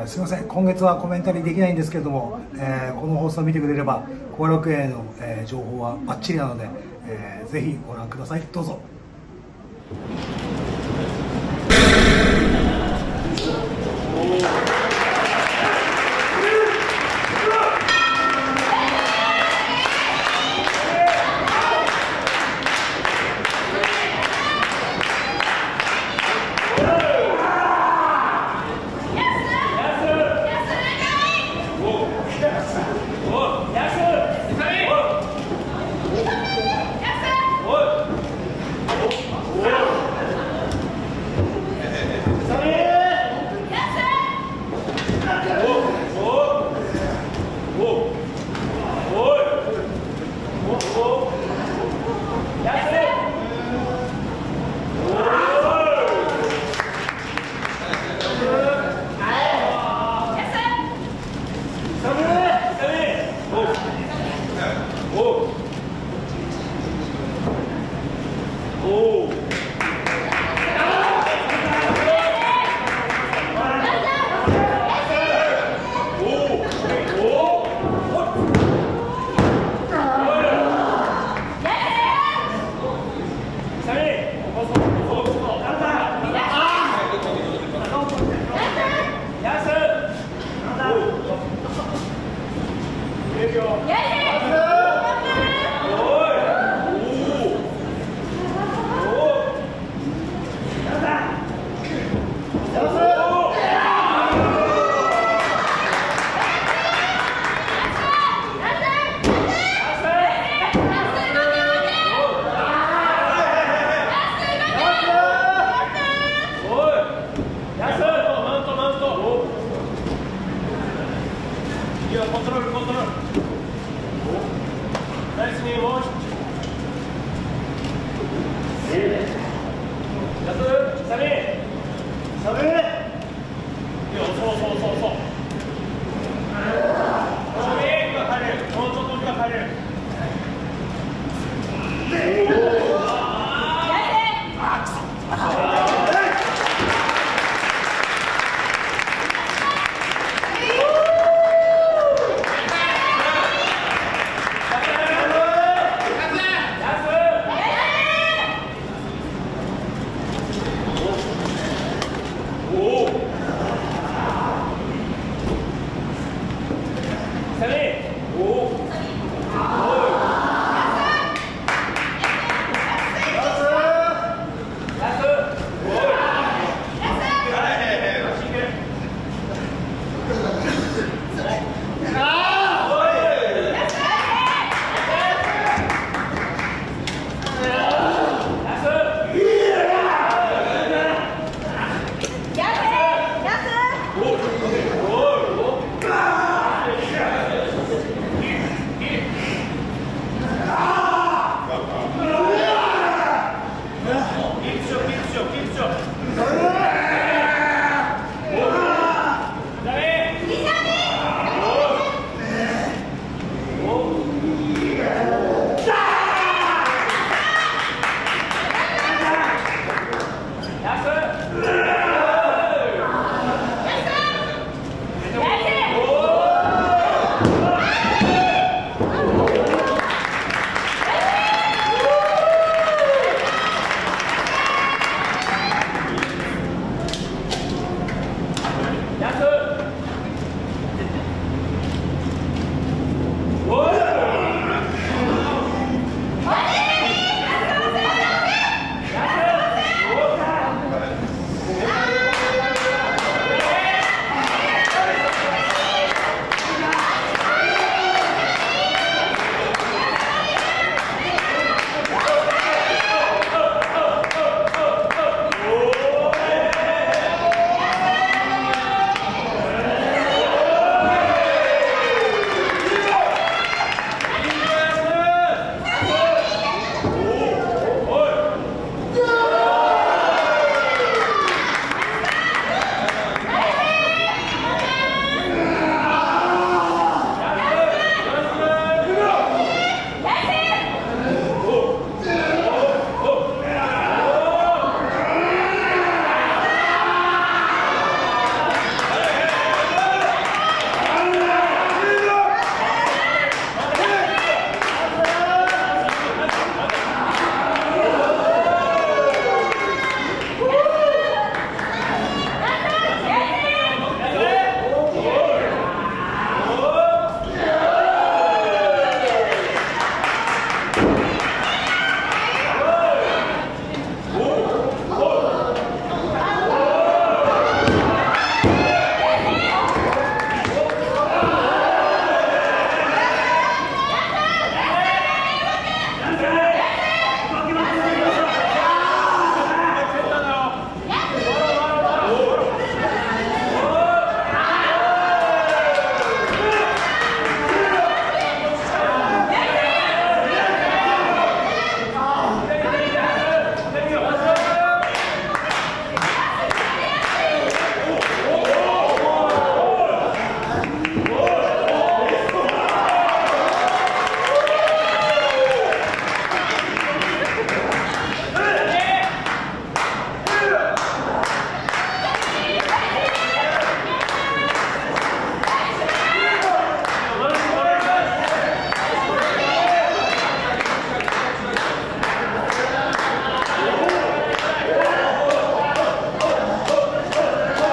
すみません、今月はコメンタリーできないんですけれども、この放送を見てくれれば後楽園の、情報はバッチリなので、ぜひご覧ください。どうぞ。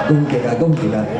ゴンケがゴンケが。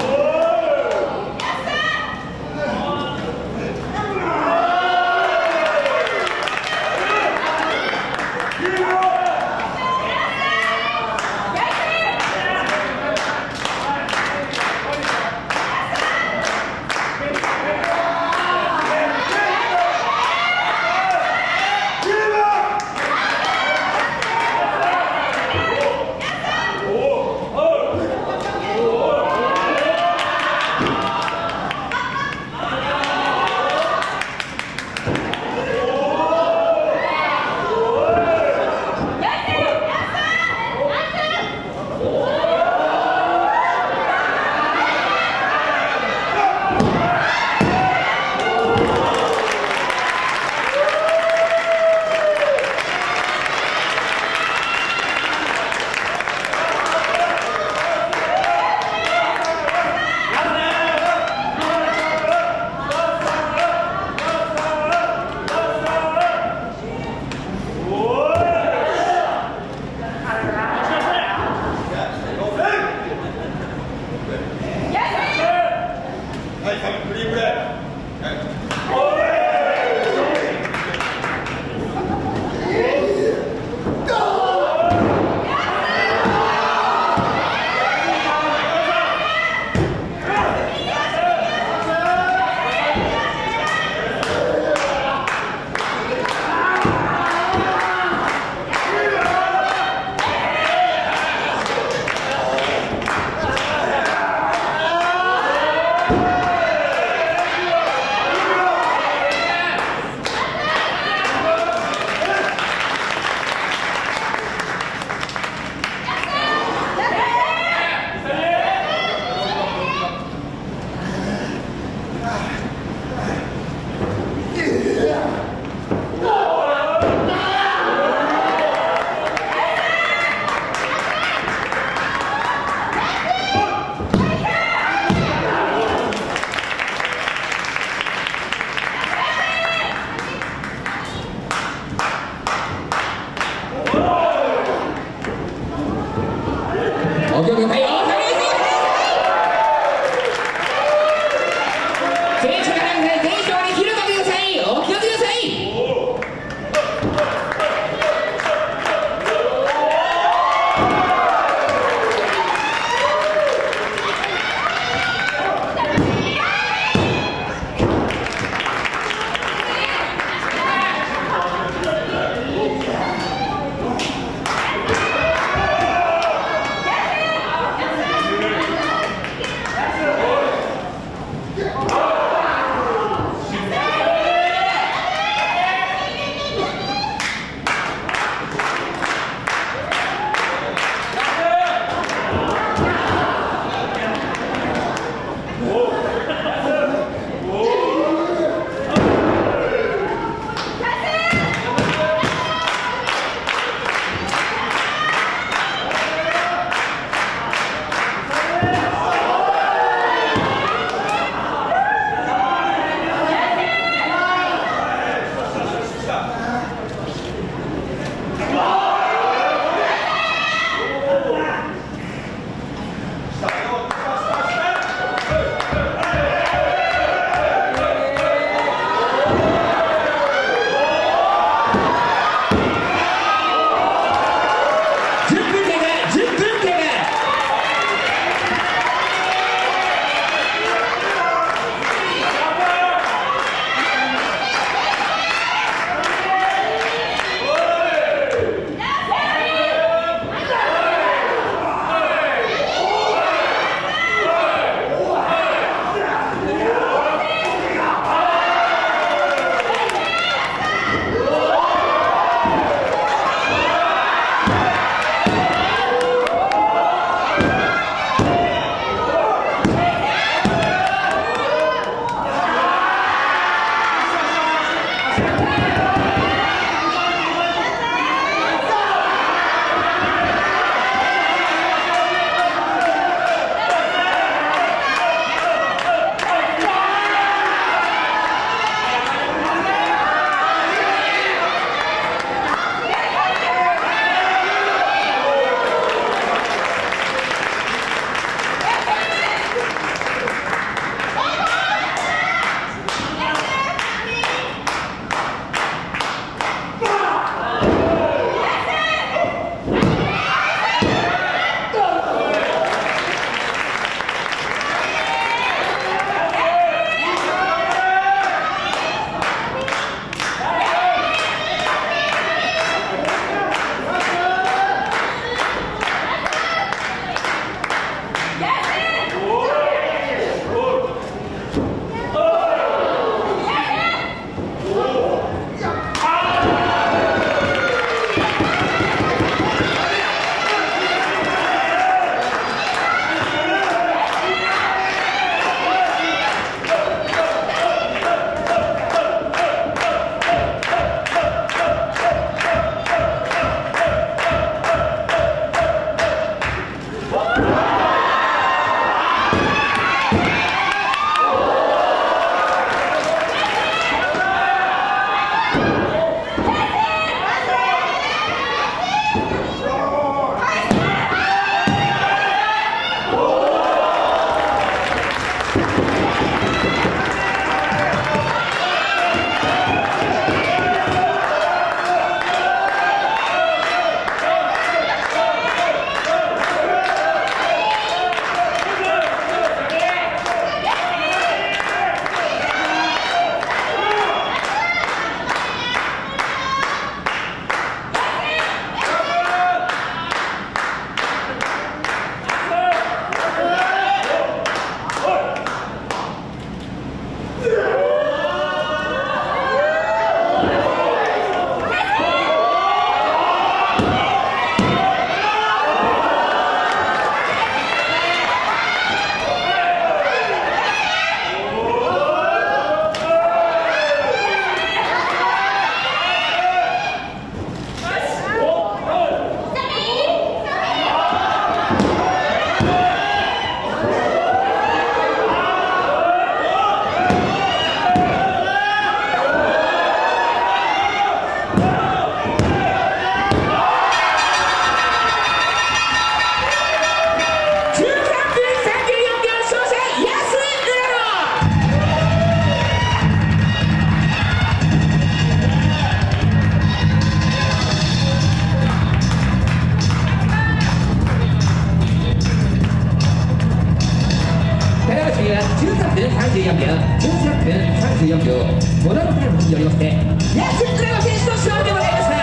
には13分34秒、13分34秒、モノロタイムによりまして、安倉山選手の勝利でございました。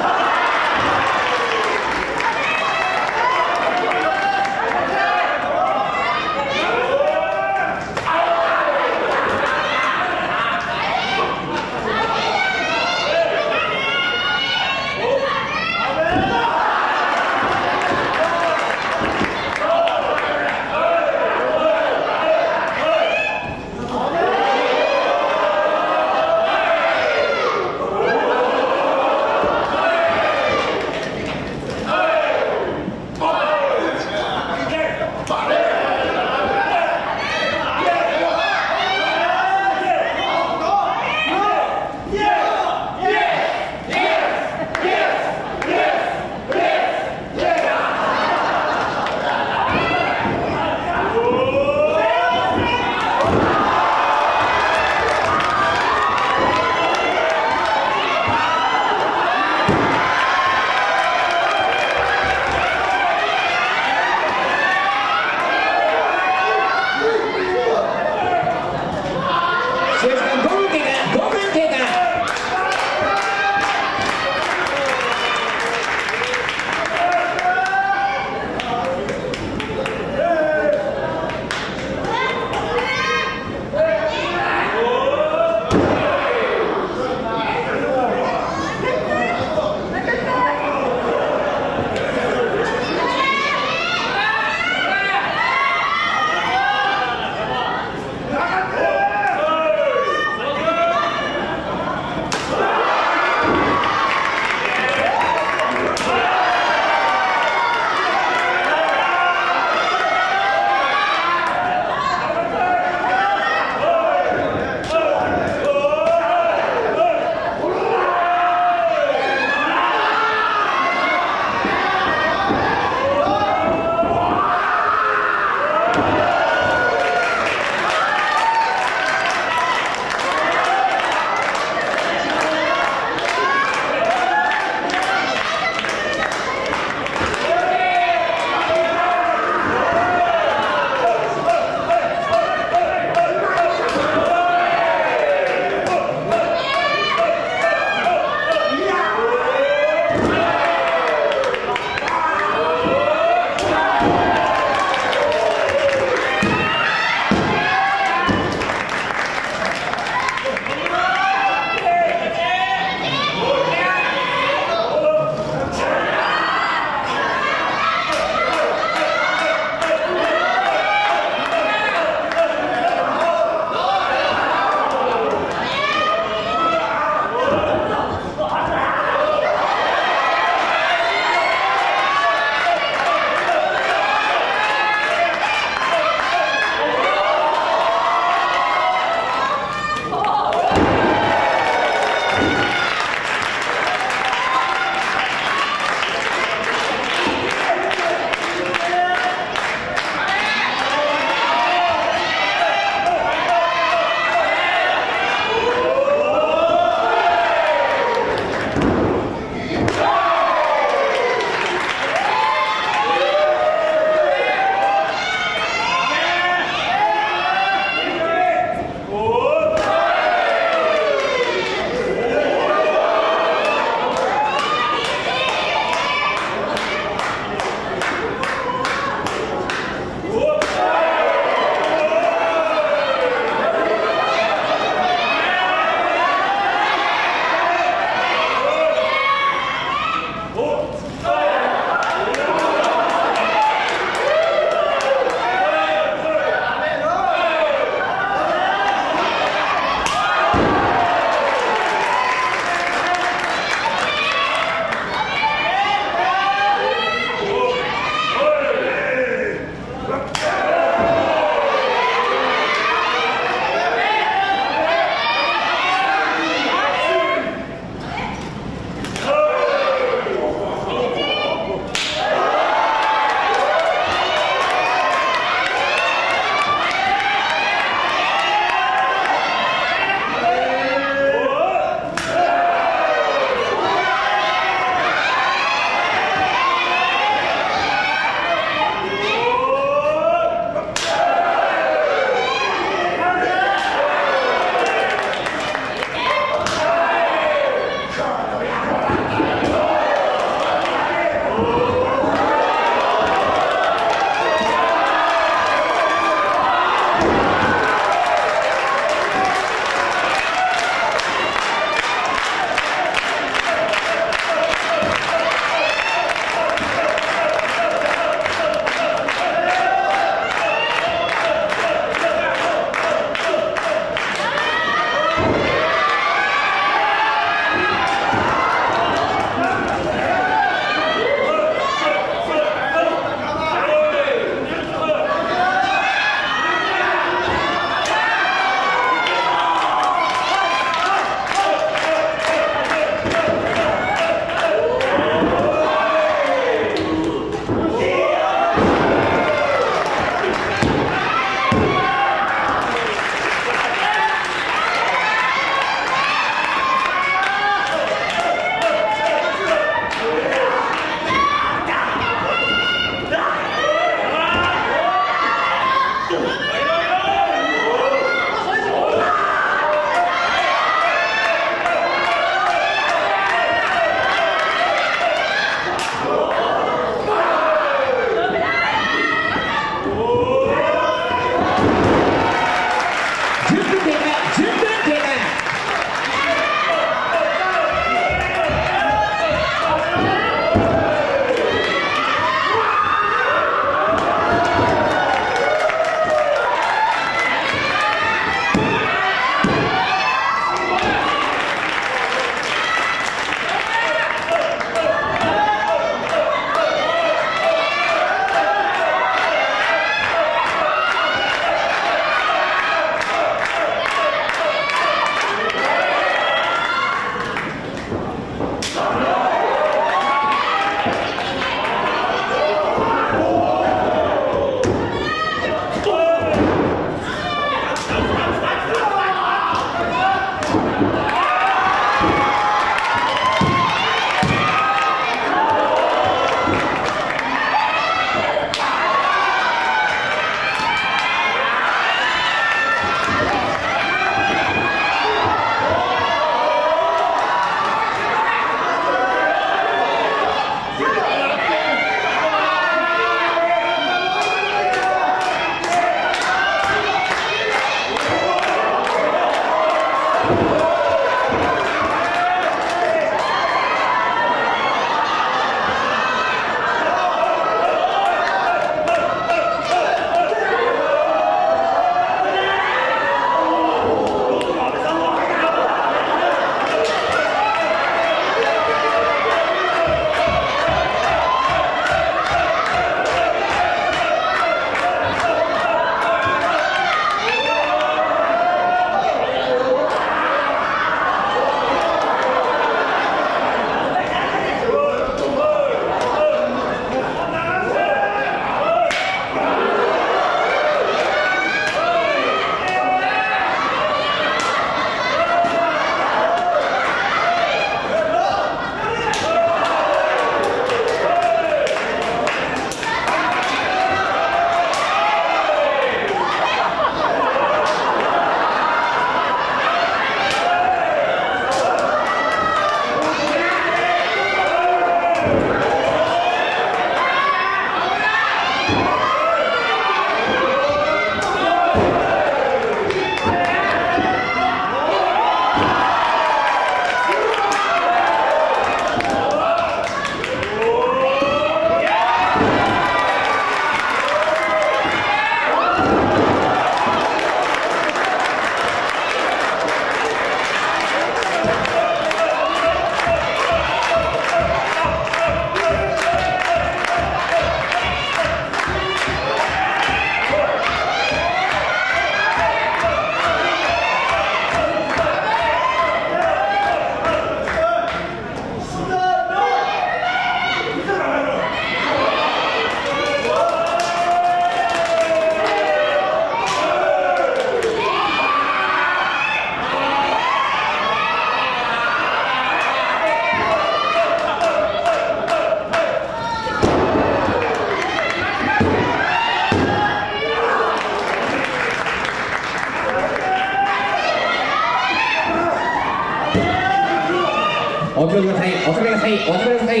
お決めください、お決めください、お決めください。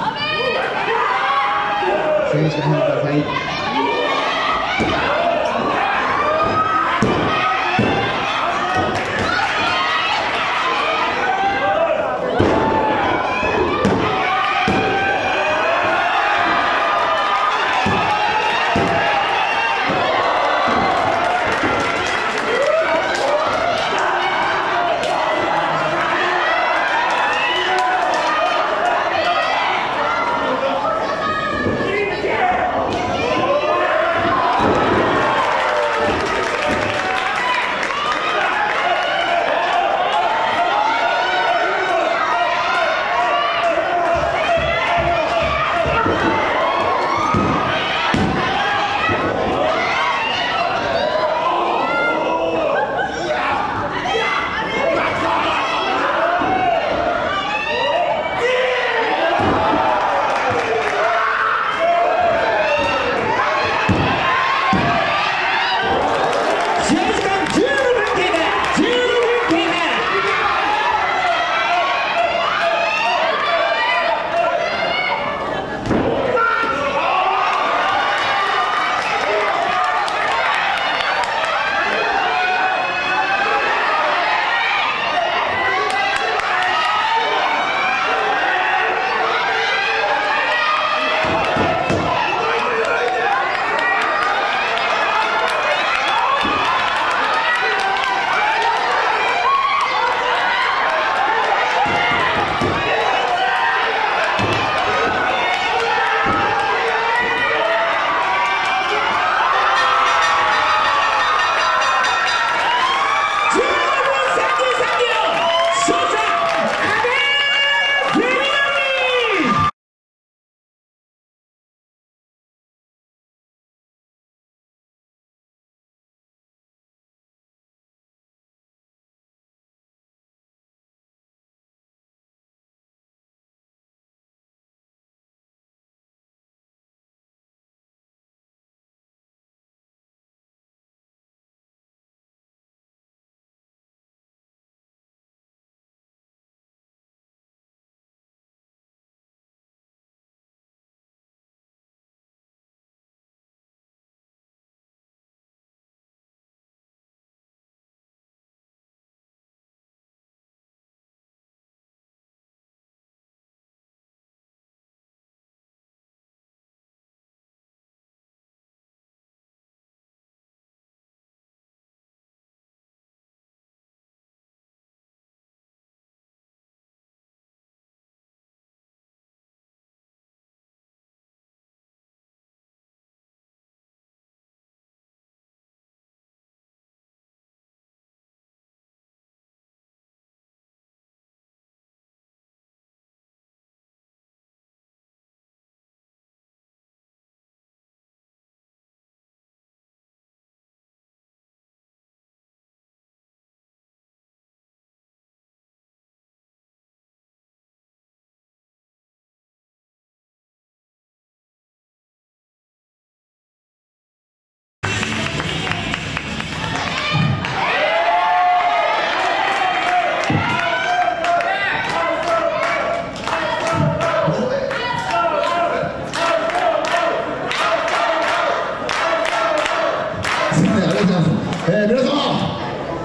選手のください。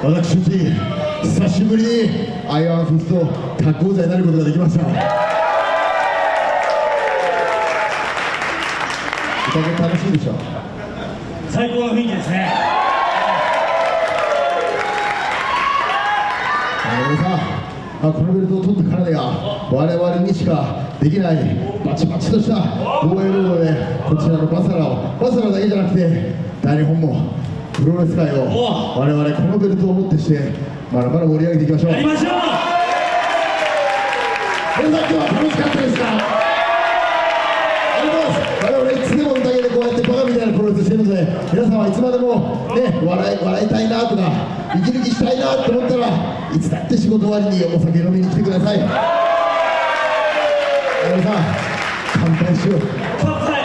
私たち久しぶりにアイアンフットタッグ王者になることができました。歌楽しいでしょ。 最高の雰囲気ですね。 皆さん、このベルトを取ったからには我々にしかできないバチバチとした防衛ロードでこちらのバサラだけじゃなくて大日本もプロレス界を我々このベルトをもってしてまだまだ盛り上げていきましょう。 やりましょう。 皆さん今日は楽しかったですか？ありがとうございます。我々いつでも宴でこうやってバカみたいなプロレスしてるので皆さんはいつまでもね笑いたいなとか息抜きしたいなと思ったらいつだって仕事終わりにお酒飲みに来てください。皆さん乾杯しよう。 乾杯。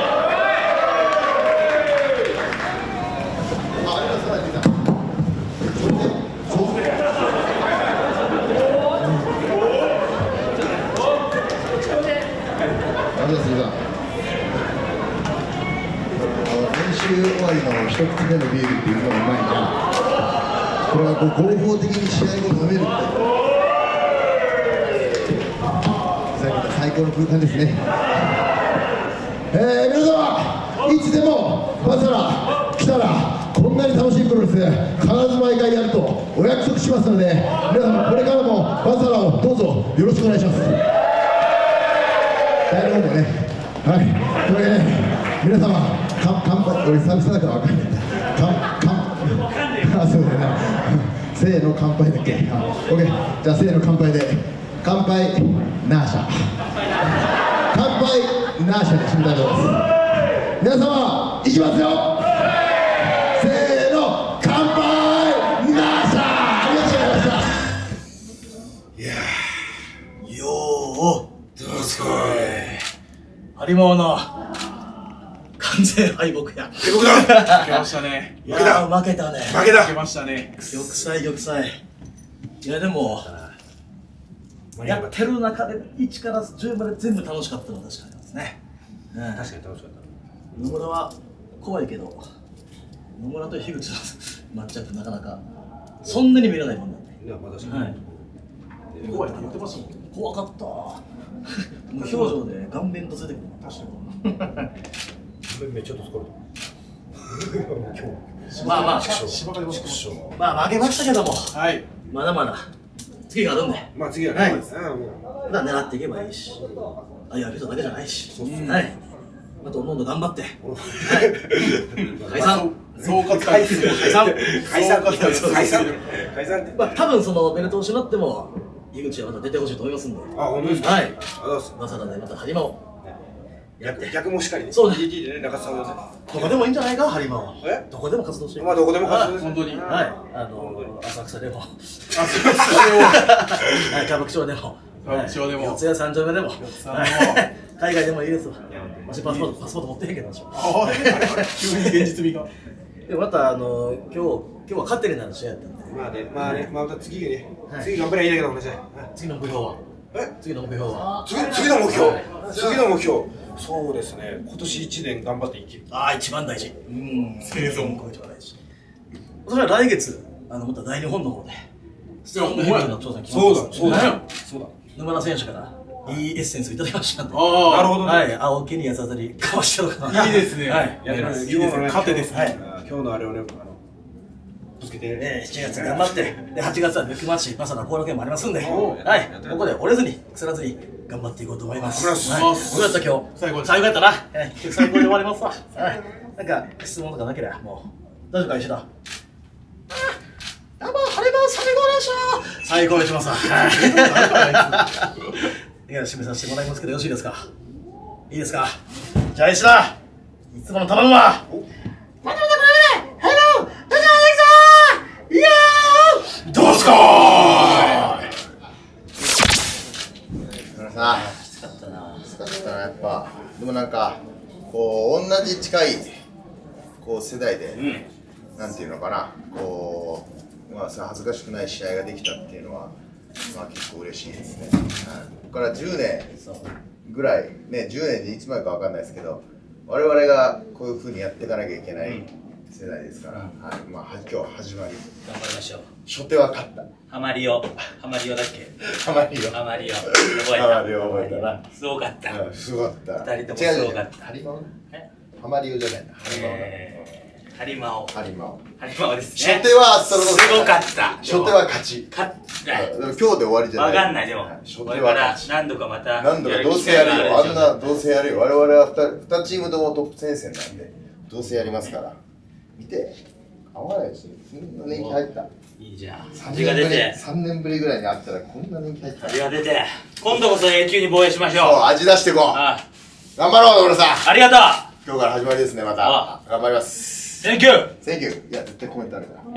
練習終わりの一口目のビールっていうのがうまいじゃん。これはこう合法的に試合後飲めるって最高の空間ですね。皆様いつでもバサラ来たらこんなに楽しいプロレス必ず毎回やるとお約束しますので皆様これからもバサラをどうぞよろしくお願いします。大の方もね、はい、というわけで皆様乾杯。俺久々だから分かんないんだ。あ、そうだよね。せーの乾杯だっけ。オッケー。じゃあせーの乾杯で乾杯ナーシャ乾杯ナーシャで締めたいと思います。皆様いきますよ。せーの乾杯ナーシャ。ありがとうございました。 いやーよーどうすこいハリモーの完全敗北や。 敗北だ。負けましたね。 いやー負けたね。 負けましたね。 玉砕。いやでもやってる中で1から10まで全部楽しかったのは確かにありますね。確かに楽しかった。野村は怖いけど野村と樋口のマッチアップなかなかそんなに見れないもんなんで。いやまあ確かに。怖いって言ってましたもん。怖かった。無表情で顔面とついてくる。確かに。めっちゃと疲れた。まあ負けましたけども、まだまだ次があるんで、まあ次は狙っていけばいいし、あやる人だけじゃないし、はい、あとどんどん頑張って、解散、まあ多分そのベルトを失っても井口はまた出てほしいと思いますんで、あ本当ですか。はい、まさかでまたハリマを。逆もしかりね。そうね。どこでもいいんじゃないか、ハリマは。どこでも活動してる。まあどこでも活動して。本当に。はい。浅草でも。歌舞伎町でも。四谷三丁目でも。海外でもいいですわ。私パスポート持ってへんけど。急に現実味が。でまた今日は勝手になる試合やったんで。まあねまた次頑張りゃいいだけの話だよ。次の目標は。次の目標は。次の目標。そうですね。今年1年頑張って生きる。ああ、一番大事。生存が一番大事。それは来月、また大日本の方で。そうだ。沼田選手からいいエッセンスいただきましたんで。なるほどね。はい、青木に八つ当たりかわしちゃおうかな。いいですね。はい。やります。いいですね。勝てですね。今日のあれをね、ぶつけて。7月頑張って、で8月は抜きますし、まさか後楽園もありますんで、はい、ここで折れずに、腐らずに頑張っていこうと思います。どうだった今日？最高やったな。最高で終わりますわ。なんか質問とかなければもう大丈夫か石田。どうもハリマ最高でした。最高にしますわ。いや締めさせてもらいますけどよろしいですか？いいですか？じゃあ石田、いつもの頼むわ。どうすかーい。 さあ、きつかったなやっぱ。でもなんかこう同じ近いこう世代で、なんていうのかな、こうまあさ恥ずかしくない試合ができたっていうのはまあ結構嬉しいですね。ここから10年ぐらいね、10年でいつまでかわかんないですけど、我々がこういう風にやっていかなきゃいけない世代ですから、はい、まあ今日は始まり。頑張りましょう。 初手は勝った。 ハマリオだっけ？ ハマリオ。 ハマリオ。 ハマリオ覚えたな。 すごかった。 すごかった。 二人ともすごかった。 ハリマオ？ハマリオじゃないな。 ハリマオ。 ハリマオ。 ハリマオですね。 初手はすごかった。 初手は勝ち。でも今日で終わりじゃない。 わかんないでも。これから何度かまた。 何度かどうせやるよ。あんなどうせやるよ。我々は2チームともトップ戦線なんでどうせやりますから。見て。合わないですね。こんな年季入った。 いいじゃん。味が出て。 3年ぶりぐらいに会ったらこんな年季入った。 味が出て。今度こそ永久に防衛しましょう。 そう、味出していこう。頑張ろう、野村さん。 ありがとう。 今日から始まりですね、また。頑張ります。 Thank you! Thank you! いや、絶対コメントあるから。 はい。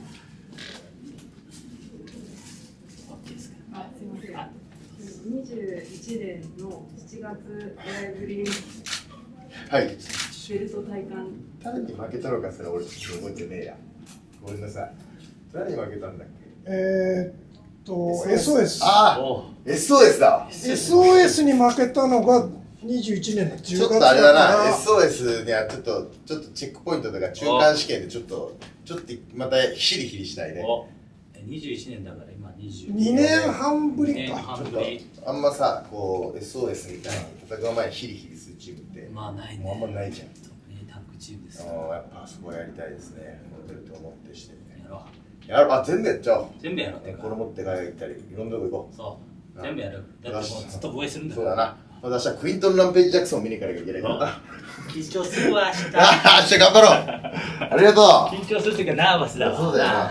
すみません。21年の7月ライブリー。 はい。 ベルト体感。 誰に負けたのかすら俺覚えてねえや。ごめんなさい。誰に負けたんだっけ ？SOS。 ああ !SOS だ。 SOS に負けたのが21年の10月ちょっとあれだな、SOS にはちょっとチェックポイントとか中間試験でちょっとまたヒリヒリしたいね。 21年だから今22 2年半ぶりか。 ちょっとあんまさ、こう SOS みたいに戦う前にヒリヒリするチームってまあないね。 あんまないじゃん。 タッグチームです。 やっぱそこやりたいですね。モデルと思ってしてね。 やろう。 あ、全部やっちゃおう。 全部やろう。 これ持って帰ったり、いろんなとこ行こう。 そう。全部やる。だってもうずっと防衛するんだから。 そうだな。私はクイントン・ランページ・ジャクソンを見に行かなきゃいけないからな。 緊張するわ、明日。 明日頑張ろう。ありがとう。 緊張するときはナーバスだわ。 そうだよな。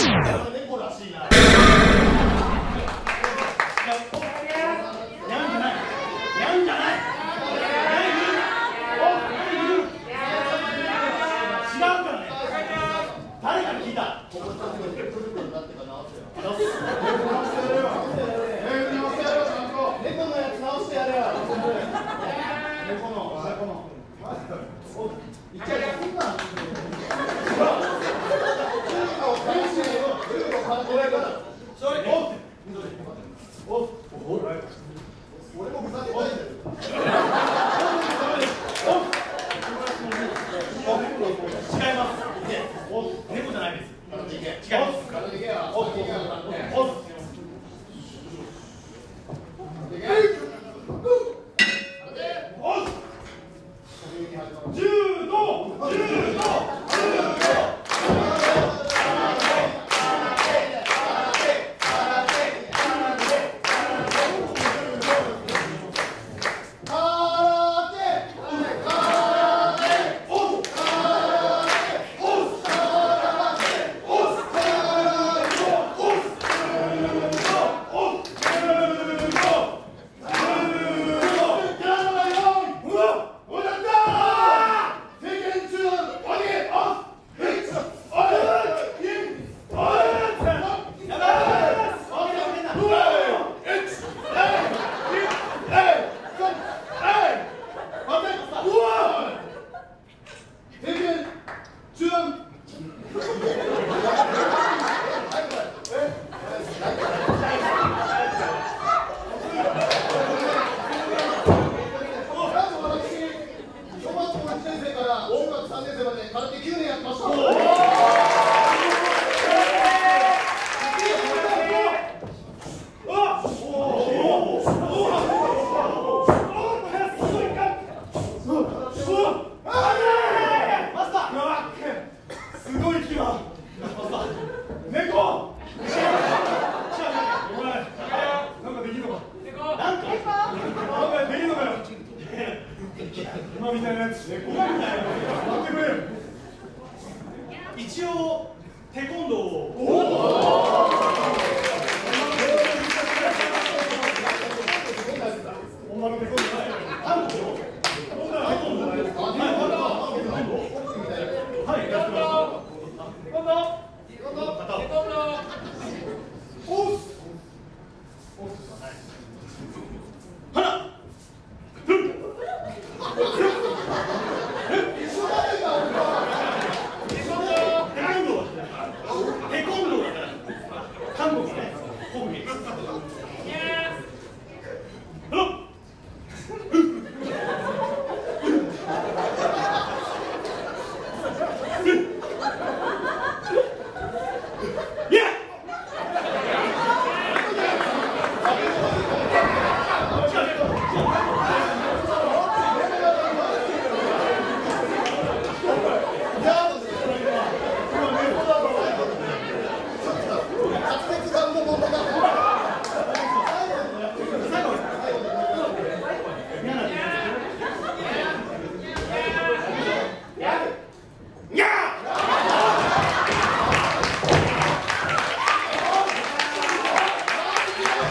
一応テコンドーを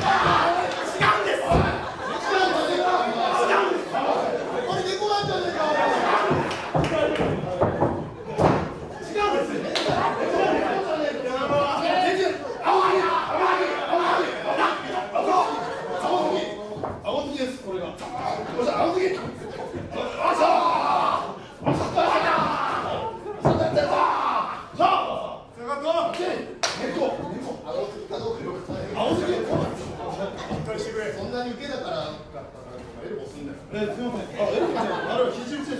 そんなに受けだからエルボすんだよ。すみません。エルボじゃない。あれは肘打ちです。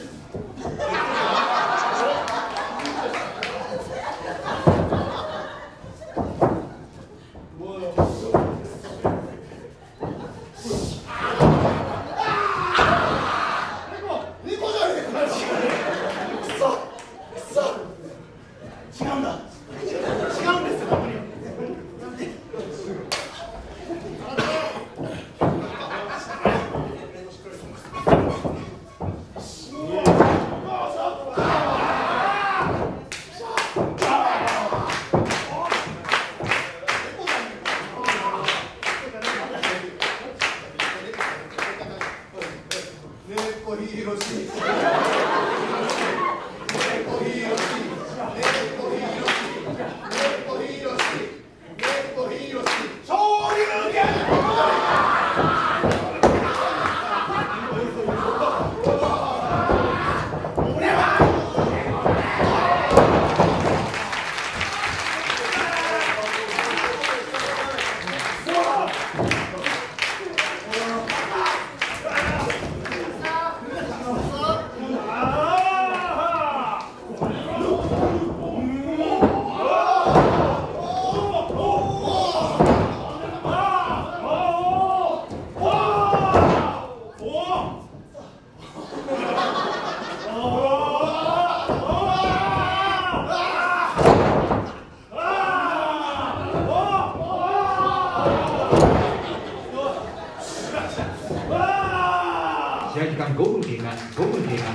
試合時間5分経過、5分経過。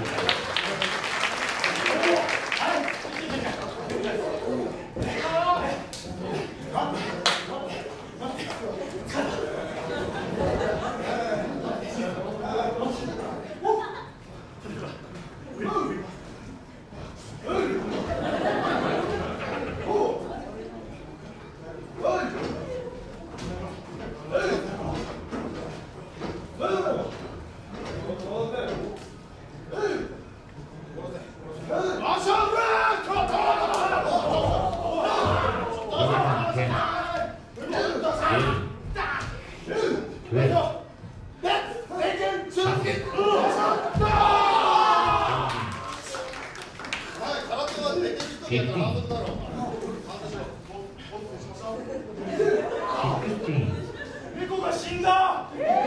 猫が死んだ。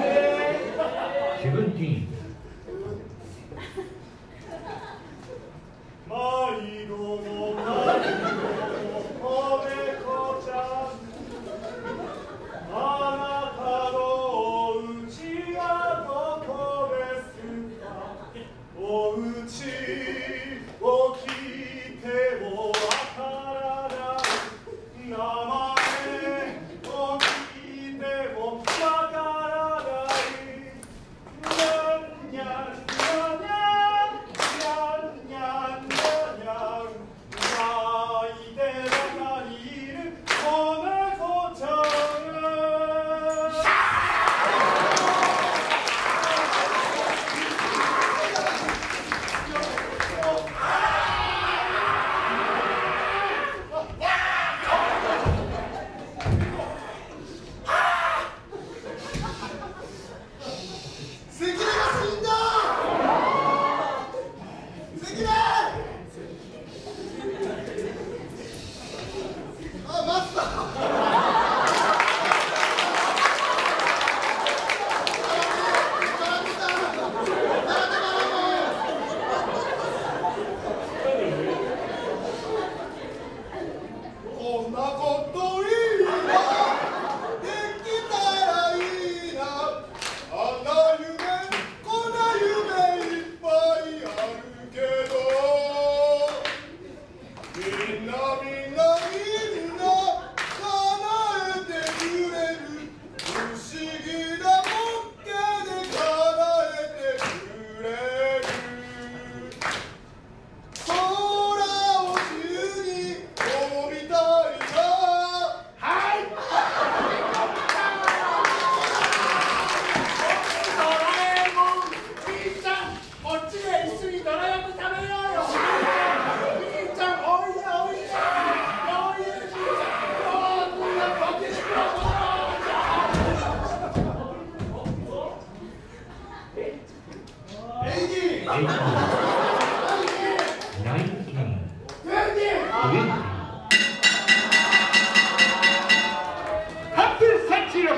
迷子の子猫ちゃん、あなたのお家はどこですか。お家を聞いてもわからない、名前を聞いてもわからない。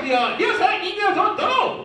秒、両者2秒とドロー。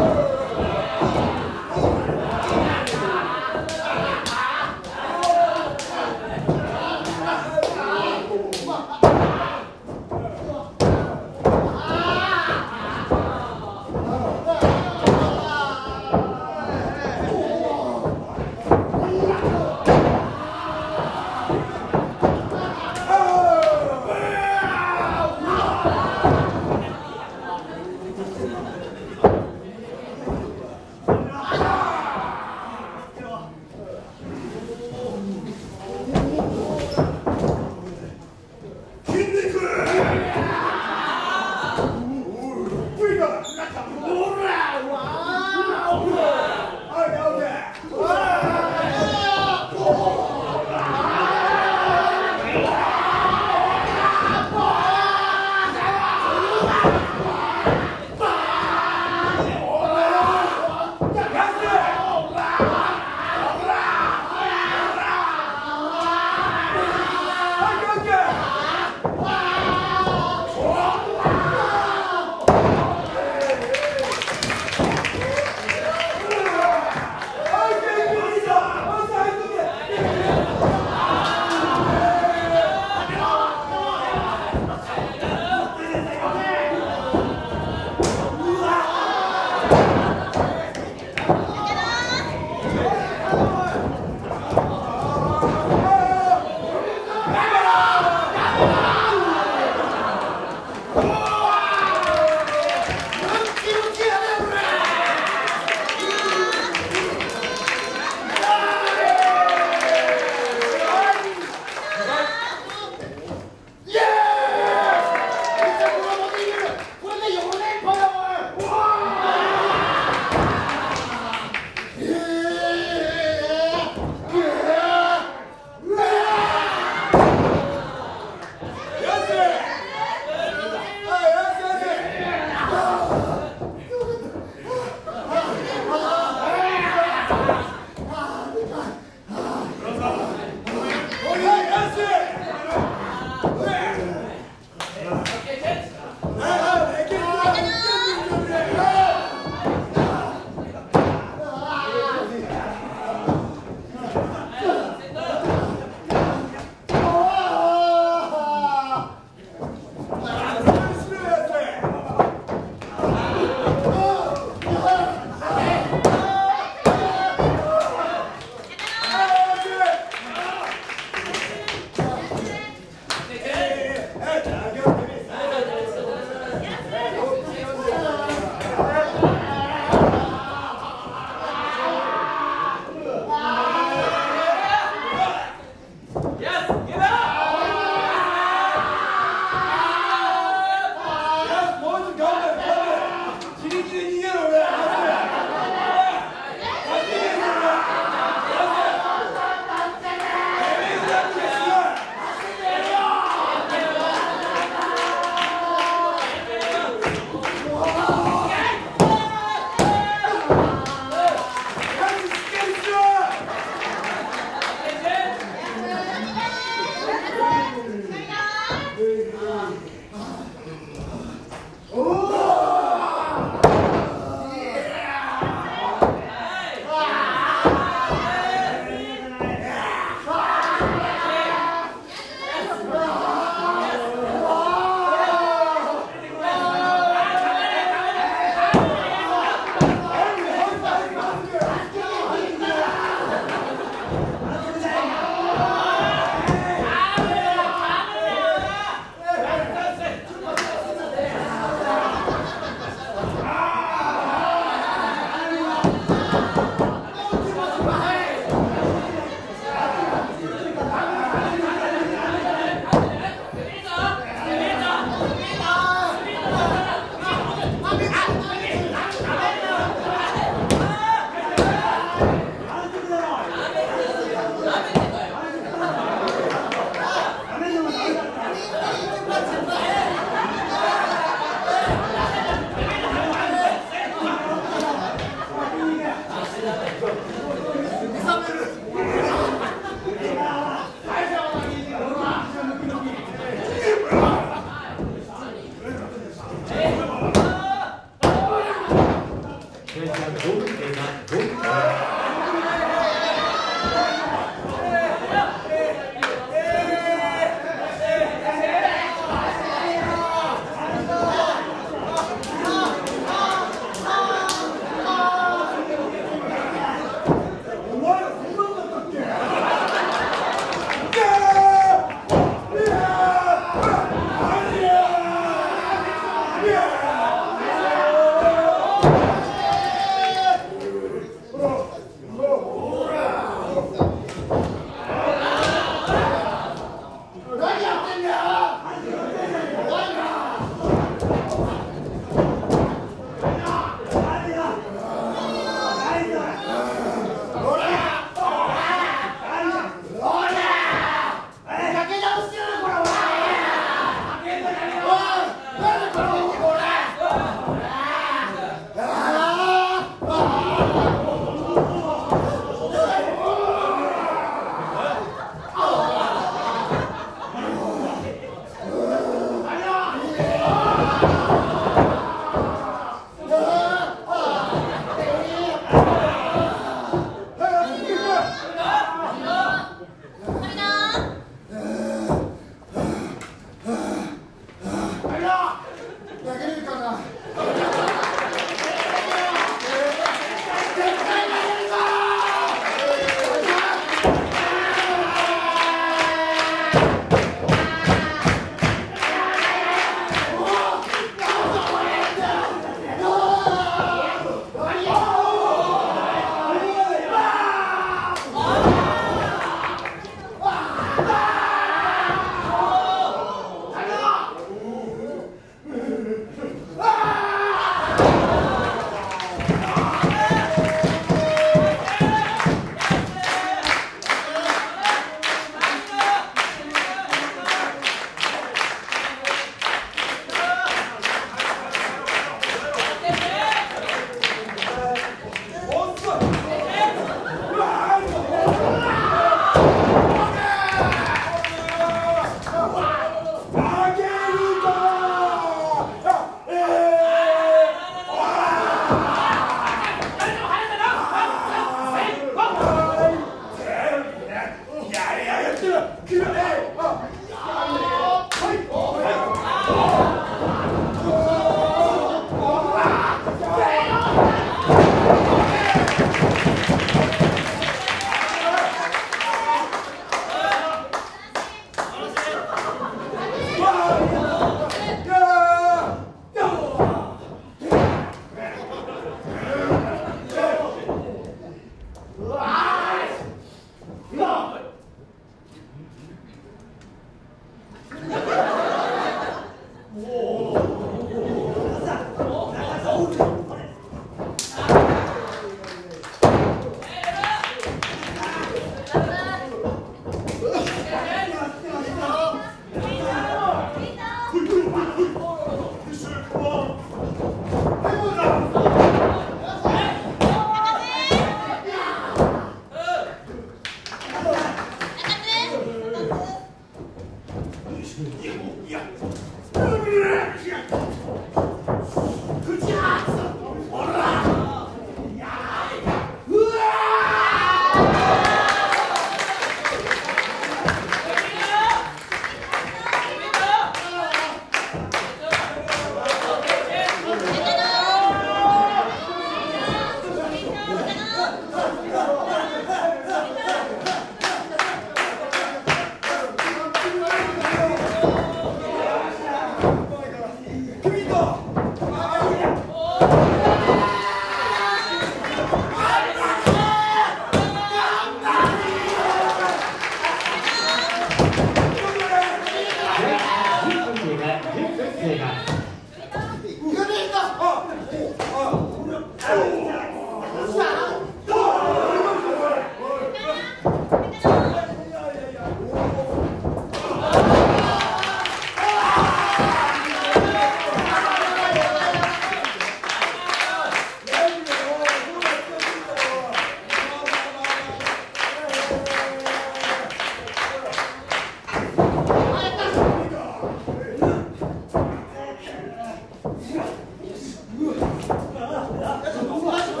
あ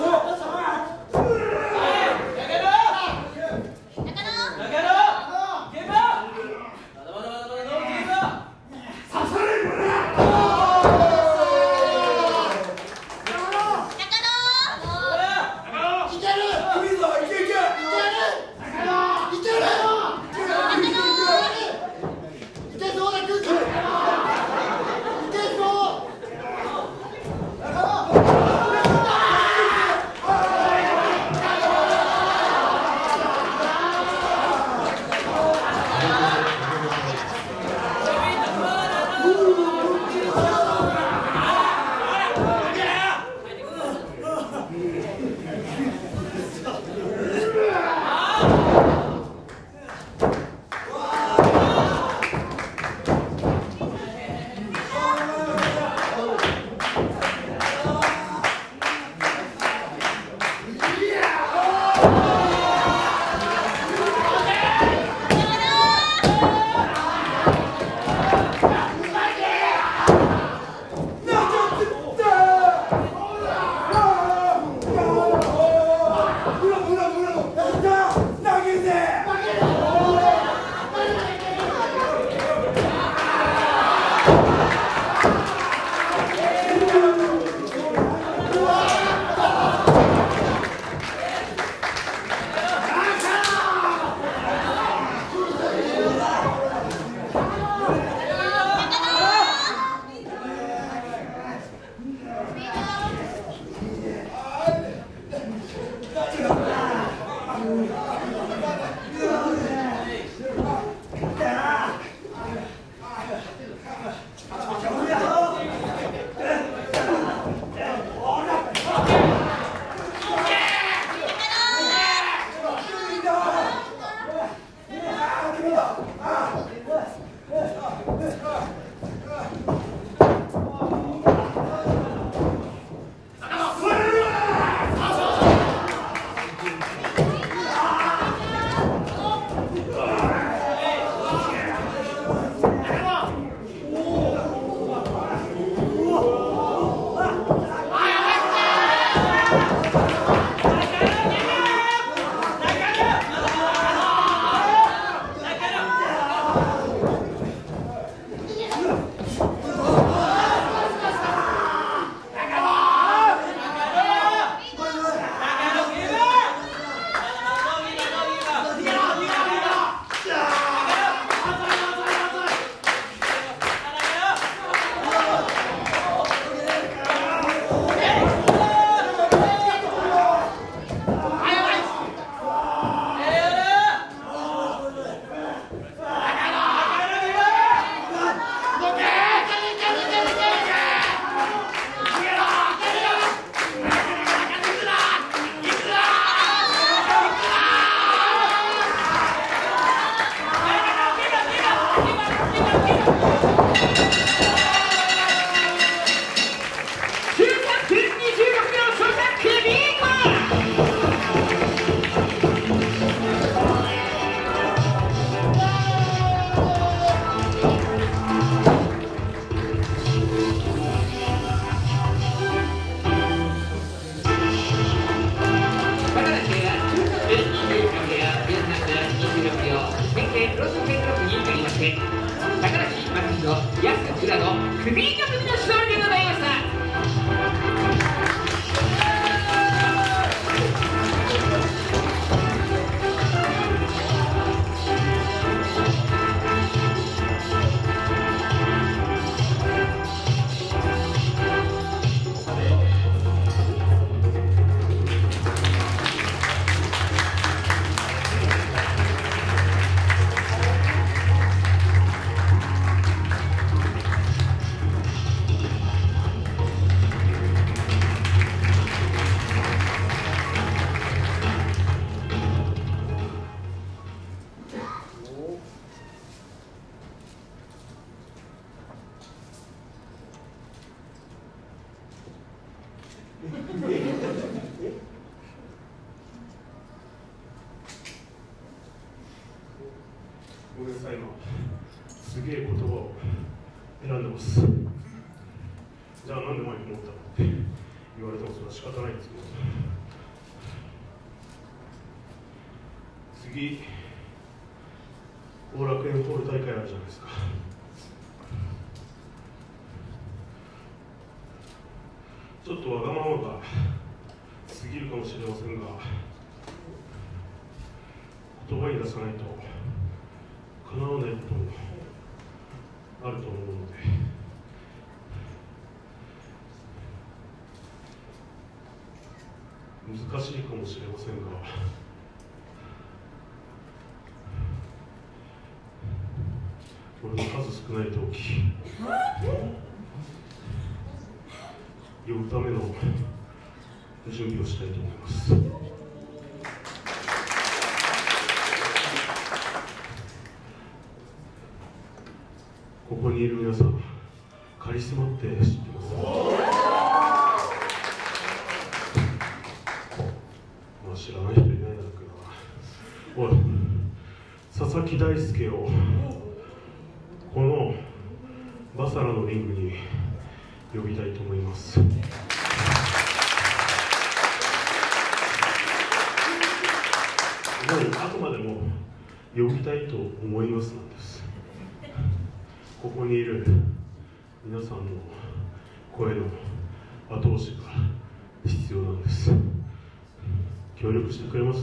ごめんなさい、今すげえ言葉を選んでます。じゃあなんでマイク持ったのって言われてもそれは仕方ないんですけど、次後楽園ホール大会あるじゃないですか。ちょっとわがままが過ぎるかもしれませんが、言葉に出さないと叶わないこともあると思うので、難しいかもしれませんが、俺の数少ない陶器呼ぶための準備をしたいと思います。ここにいる皆さん、カリスマって知ってます？まあ知らない人いないだろうけどな。おい、佐々木大輔をこのバサラのリングに呼びたいと思います。もうあくまでも呼びたいと思いますなんです。ここにいる皆さんの声の後押しが必要なんです。協力してくれます？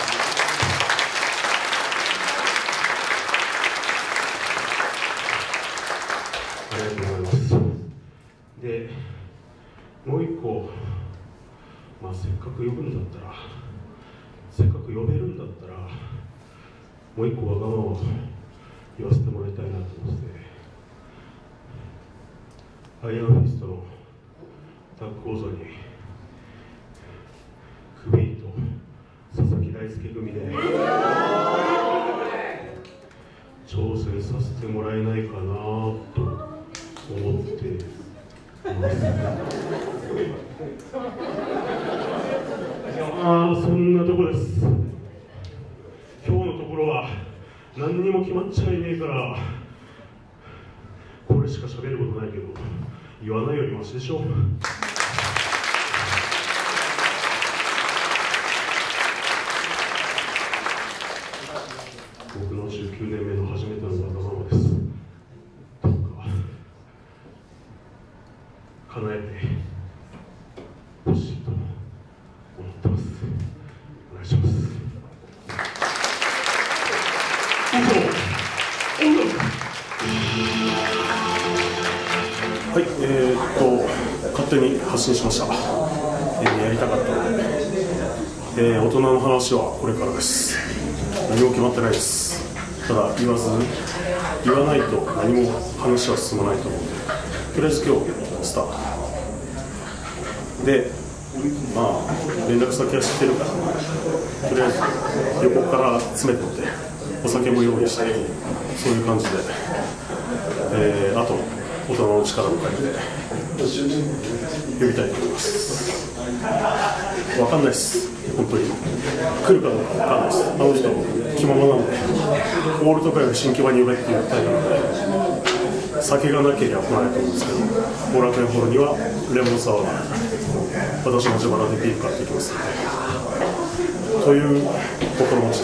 ありがとうございます。で、もう一個、せっかく呼ぶんだったら、せっかく呼べるんだったら、もう一個わがままを言わせてもらいたいなと思って、アイアンフィストのタッグ講座に、クビーと佐々木大輔組で挑戦させてもらえないかなと思っています。そんなとこです。今日のところは何にも決まっちゃいねえからこれしか喋ることないけど、言わないよりマシでしょ。僕の19年目の初めてのわがままです。どうか叶えてほしいと思ってます。お願いします。はい、勝手に発信しました。やりたかったので、大人の話はこれからです。何も決まってないです。ただ言わないと何も話は進まないと思うので、とりあえず今日スタートで、連絡先は知ってるから、とりあえず横から詰めておいて、お酒も用意して、そういう感じで、あと大人の力を借りて呼びたいと思います。分かんないです、本当に来るかどうか分かんないです。あの人気ままなんで、オールとかより新木場に呼べっていうタイプなので、酒がなければ来ないと思うんですけど、後楽園ホールにはレモンサワーが私も自腹でビール買ってきますので、という心持ちです。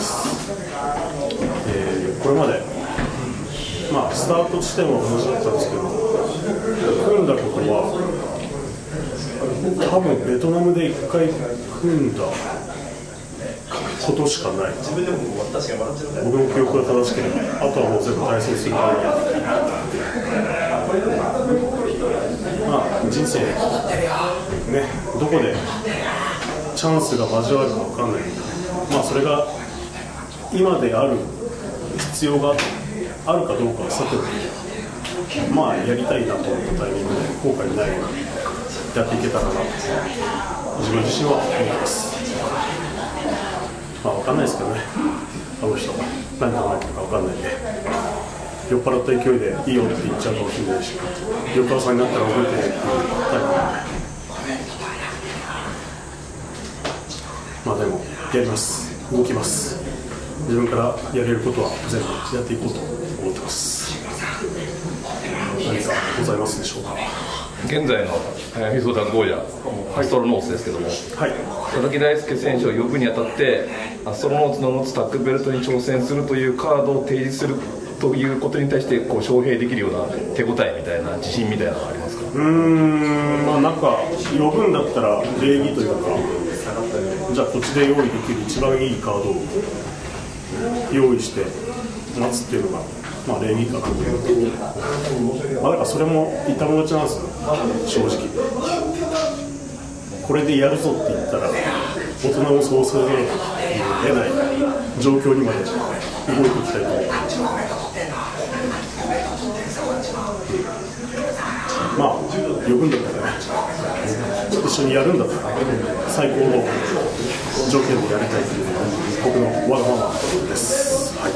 これまでスタート地点は同じだったんですけど、組んだことは多分ベトナムで1回組んだことしかない。僕の記憶が正しければ、あとはもう全部体操するから人生ね、どこでチャンスが交わるか分かんない。それが今である必要があるかどうかはさておき、やりたいなと思ったタイミングで後悔ないようにやっていけたらなと自分自身は思います。分かんないですけどね、あの人何考えてるか分かんないんで、酔っ払った勢いでいいよって言っちゃうかもしれないし、翌朝になったら覚えてないっていうタイプなんで、 やります、動きます。自分からやれることは全部やっていこうと思ってます。何かございますでしょうか。 現在のみそだゴーヤアストロノーツですけども、佐々木大輔選手を呼ぶにあたってアストロノーツの持つタックベルトに挑戦するというカードを提示するということに対してこう招聘できるような手応えみたいな自信みたいなのはありますか。 まあなんか呼ぶんだったら礼儀というか、じゃあこっちで用意できる一番いいカードを用意して待つっていうのがまあ礼儀かなと思う。まあだからそれも言ったものちなんですよ、正直。これでやるぞって言ったら大人もそうせざるを得ない状況にまで動いていきたいと思う。まあ呼ぶんだったらね、一緒にやるんだったら最高の条件でやりたいというのが僕のわがままです。はい。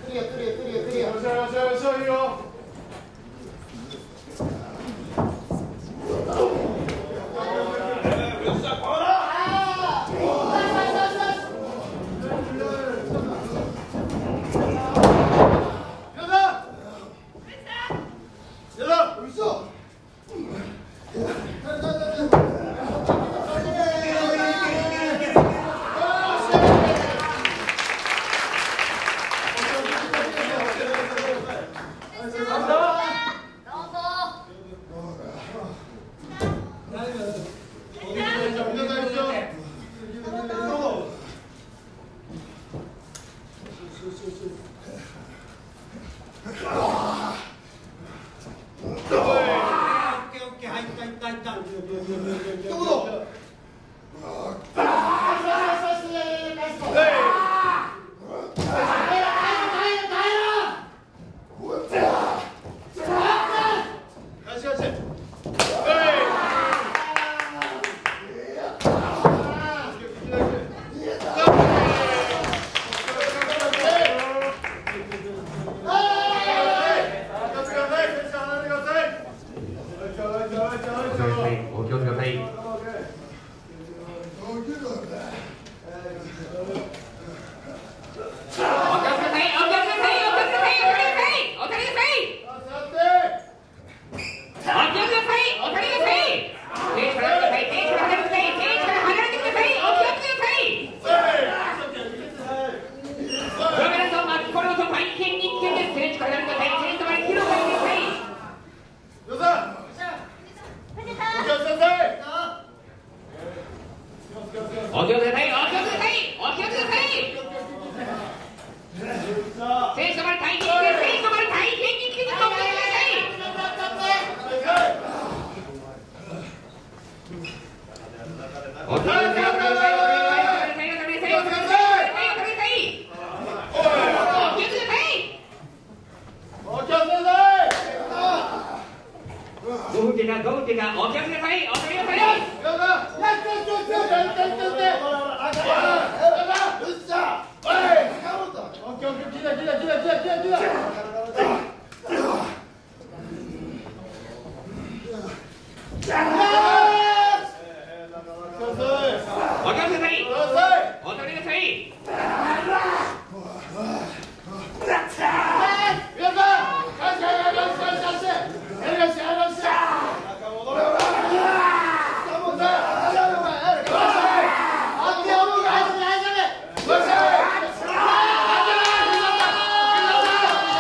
お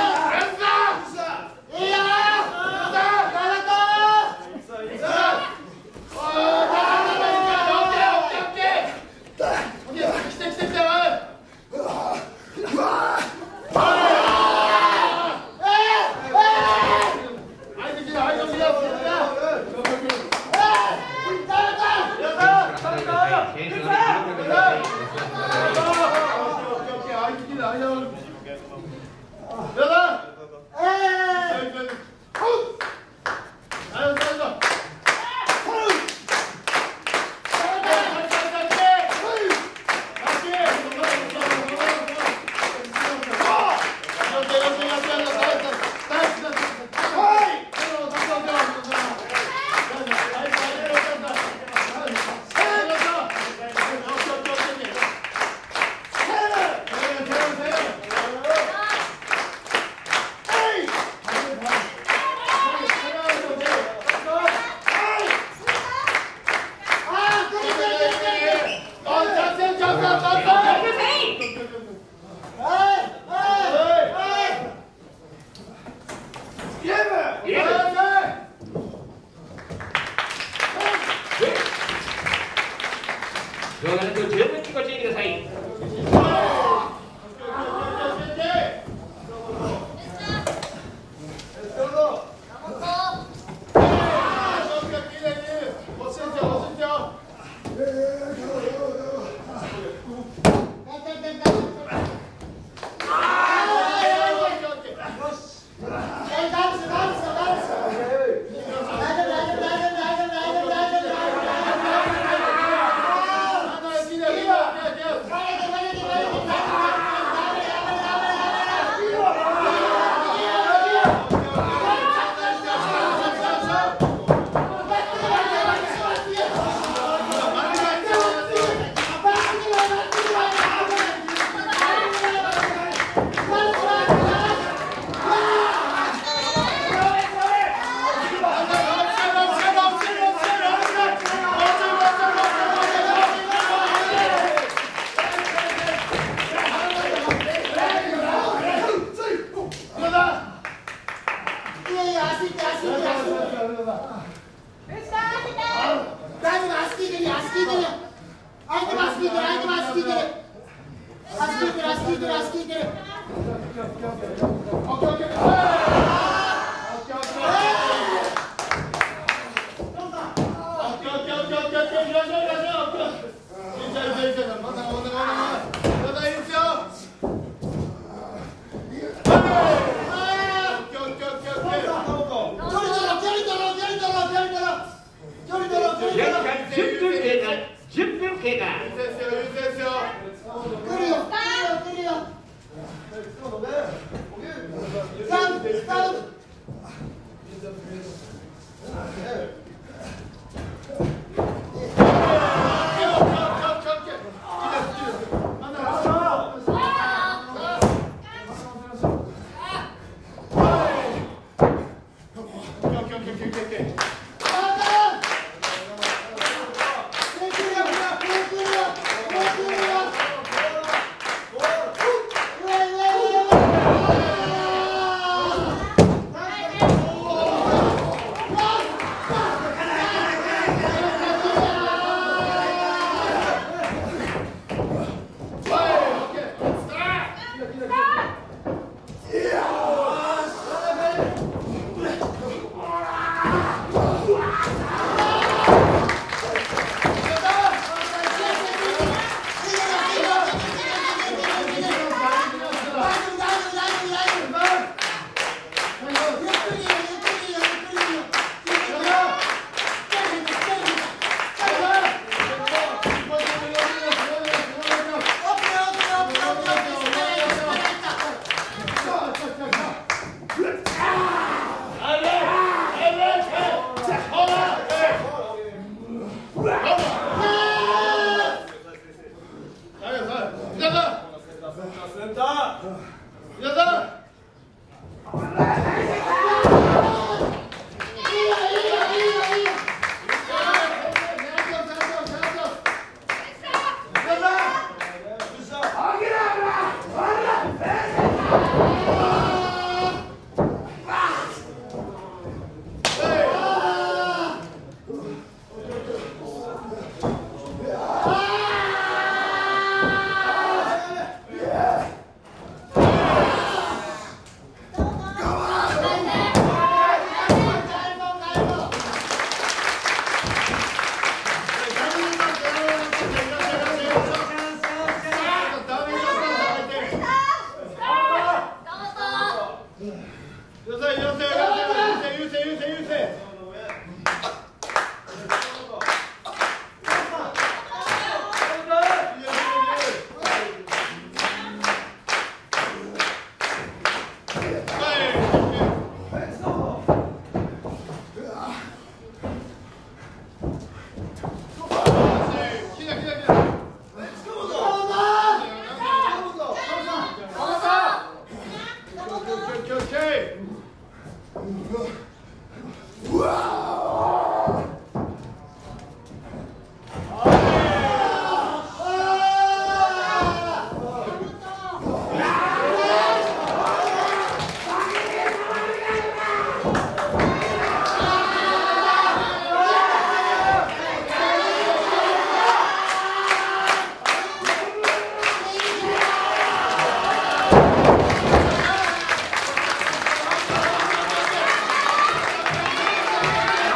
あ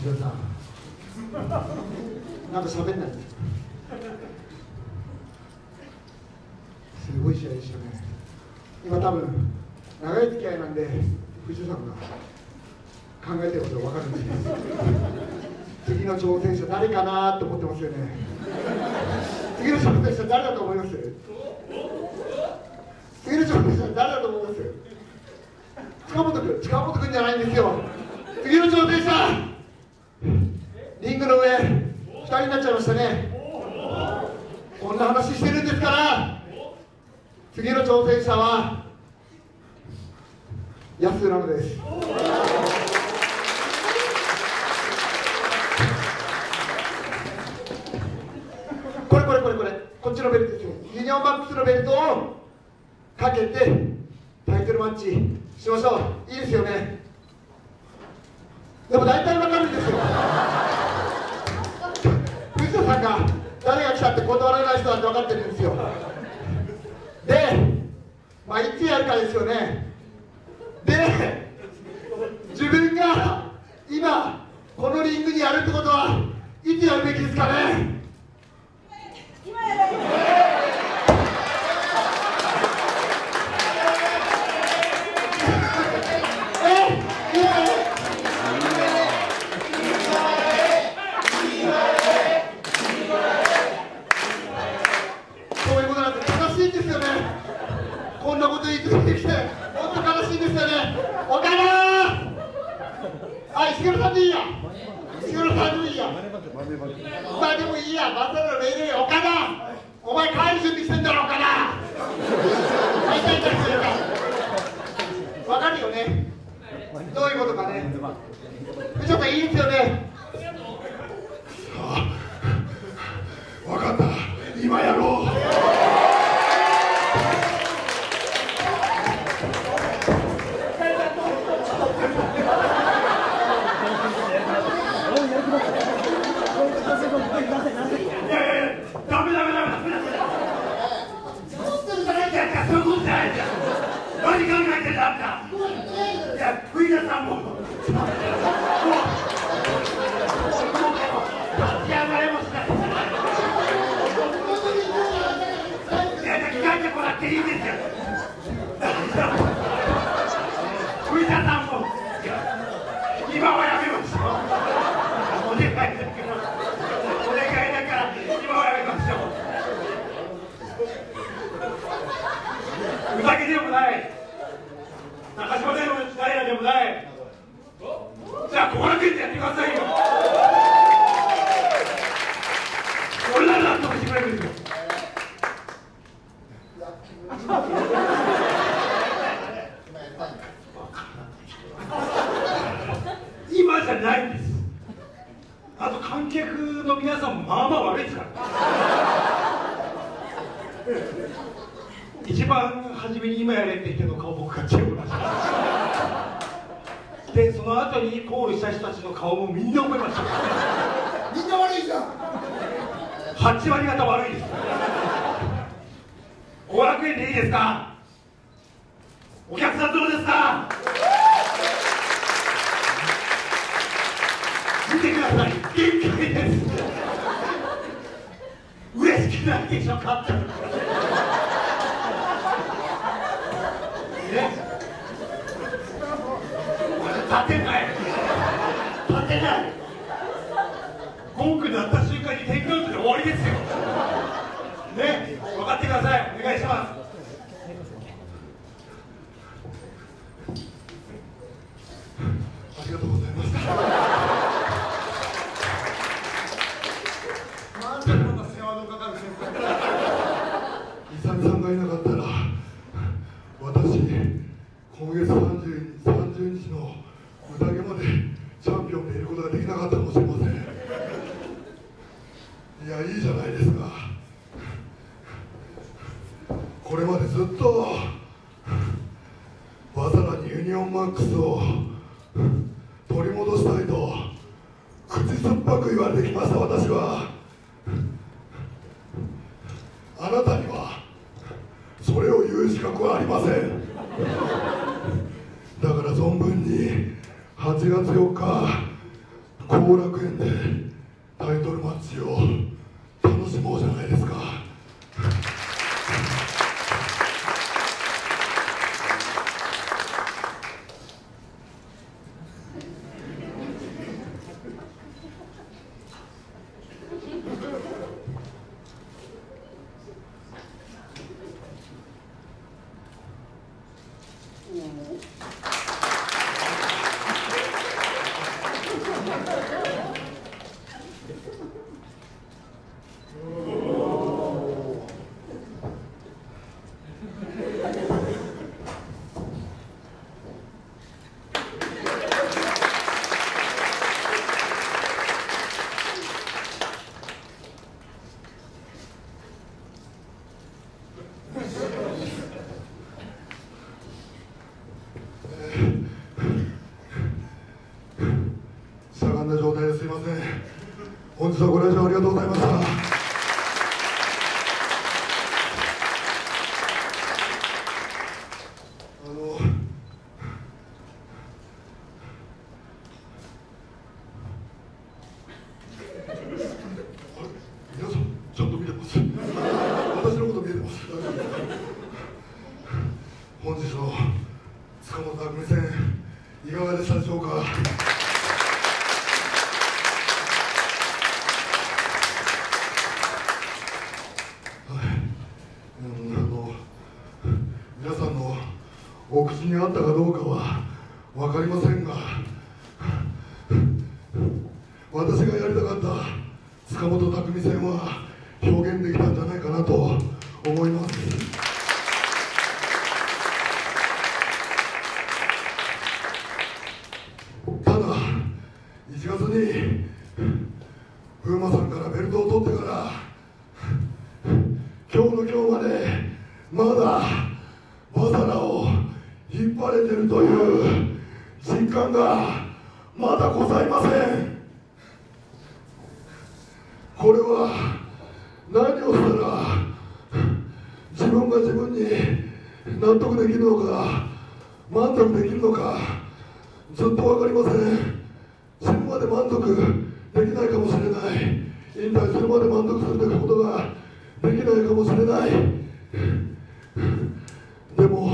藤田さん、なんか喋んないんですか。すごい試合でしたね。今多分長い付き合いなんで藤田さんが考えてることが分かるんですけど、次の挑戦者誰かなと思ってますよね。次の挑戦者誰だと思います？次の挑戦者誰だと思います？近本君じゃないんですよ。次の挑戦者、リングの上2人になっちゃいましたね。こんな話してるんですから、次の挑戦者は安浦です。こっちのベルトですよ。ユニオンマックスのベルトをかけてタイトルマッチしましょう。いいですよね。でも大体わかるんですよ。藤田さんが誰が来たって断られない人だって分かってるんですよ。で、まあいつやるかですよね。で、自分が今このリングにやるってことはいつやるべきですかね。そういうことなんです。悲しいんですよね。こんなこと言い続けてきて本当悲しいんですよね。岡田、石黒さんでいいや。石黒さんでもいいや。まあでもいいや。まさの命令、岡田、お前帰る準備してんだろ、岡田。わかるよね。どういうことかね。ちょっといいですよね。わかった。今やろう。 何考えてんだあんた。いや、藤田さんも立ち上がれもしない。いや、着替えてもらっていいですよ。藤田さんも今はやめましょう。お願いだから今はやめましょう。ふざけでもない。中島でも誰でもない。じゃあ後楽園でやってくださいよ。俺ら納得してくれるんですよ。今じゃないんです。あと観客の皆さんもまあまあ悪いですから。一番初めに今やれって言ってるの顔僕が全部出しましたで、その後にコールした人たちの顔もみんな覚えました。みんな悪いじゃん。8割方悪いです。後楽園でいいですか。お客さんどうですか。見てください、限界です。嬉しくないでしょ、勝ったの。立てない立てない。ゴング鳴った瞬間にテイクアウトで終わりですよね。分かってください。お願いします。ありがとうございました。なんでこんな世話のかかる先輩。イサミさんがいなかったら私今月30日の宴までチャンピオンでいることができなかったかもしれません。いや、いいじゃないですか。これまでずっとわざらにユニオンマックスを取り戻したいと口酸っぱく言われてきました。私はあなたにはそれを言う資格はありません。だから存分に8月4日後楽園でタイトルマッチを楽しもうじゃないですか。しゃがんだ状態ですいません。本日はご来場ありがとうございました。皆さんちゃんと見てます。私のこと見えてます。本日の塚本匠戦いかがでしたでしょうか。皆さんのお口に合ったかどうかは分かりませんが、私がやりたかった塚本匠戦は表現できたんじゃないかなと思います。ただ1月に風磨さんからベルトを取ってから今日の今日までまだバサラを引っ張れてるという実感がまだございません。これは何をしたら自分が自分に納得できるのか満足できるのかずっと分かりません。死ぬまで満足できないかもしれない、引退するまで満足するということができないかもしれない。でも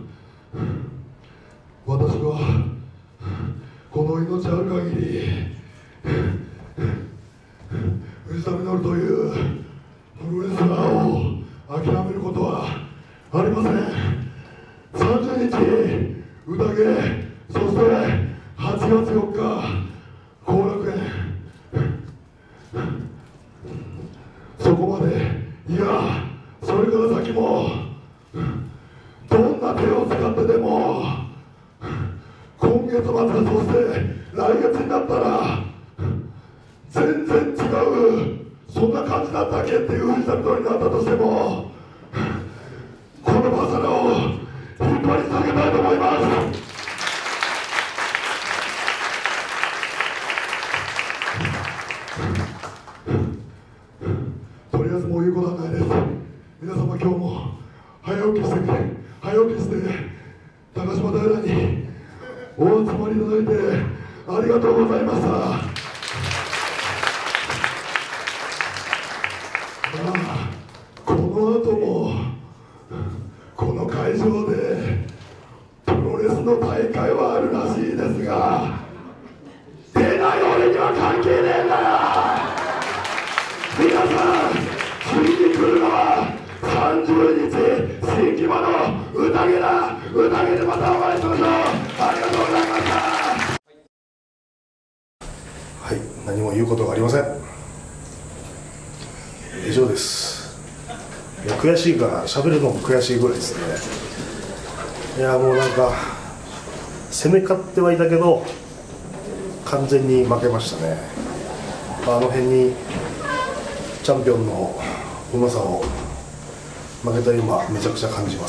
私はこの命ある限り藤田稔というプロレスラーを諦めることはありません。30日宴、そして8月4日後楽園、そこまで、いやそれから先もどんな手を使ってでも今月末、そして来月になったら全然違う、そんな感じだったっけっていう藤田稔になったとしてもこのバサラを引っ張り続けたいと思います。とりあえずもう言うことはないです。皆様今日も早起きして高島平にお集まりいただいてありがとうございました。この後もこの会場でプロレスの大会はあるらしいですが、出ない俺には関係ねえんだよ。皆さん次に来るのは30日新木場の宴だ。宴でまたお会いしましょう。ありがとうございました。 はい、何も言うことがありません。以上です。いや悔しいから喋るのも悔しいぐらいですね。いやもうなんか攻め勝ってはいたけど完全に負けましたね。あの辺にチャンピオンのうまさを負けた今めちゃくちゃ感じます。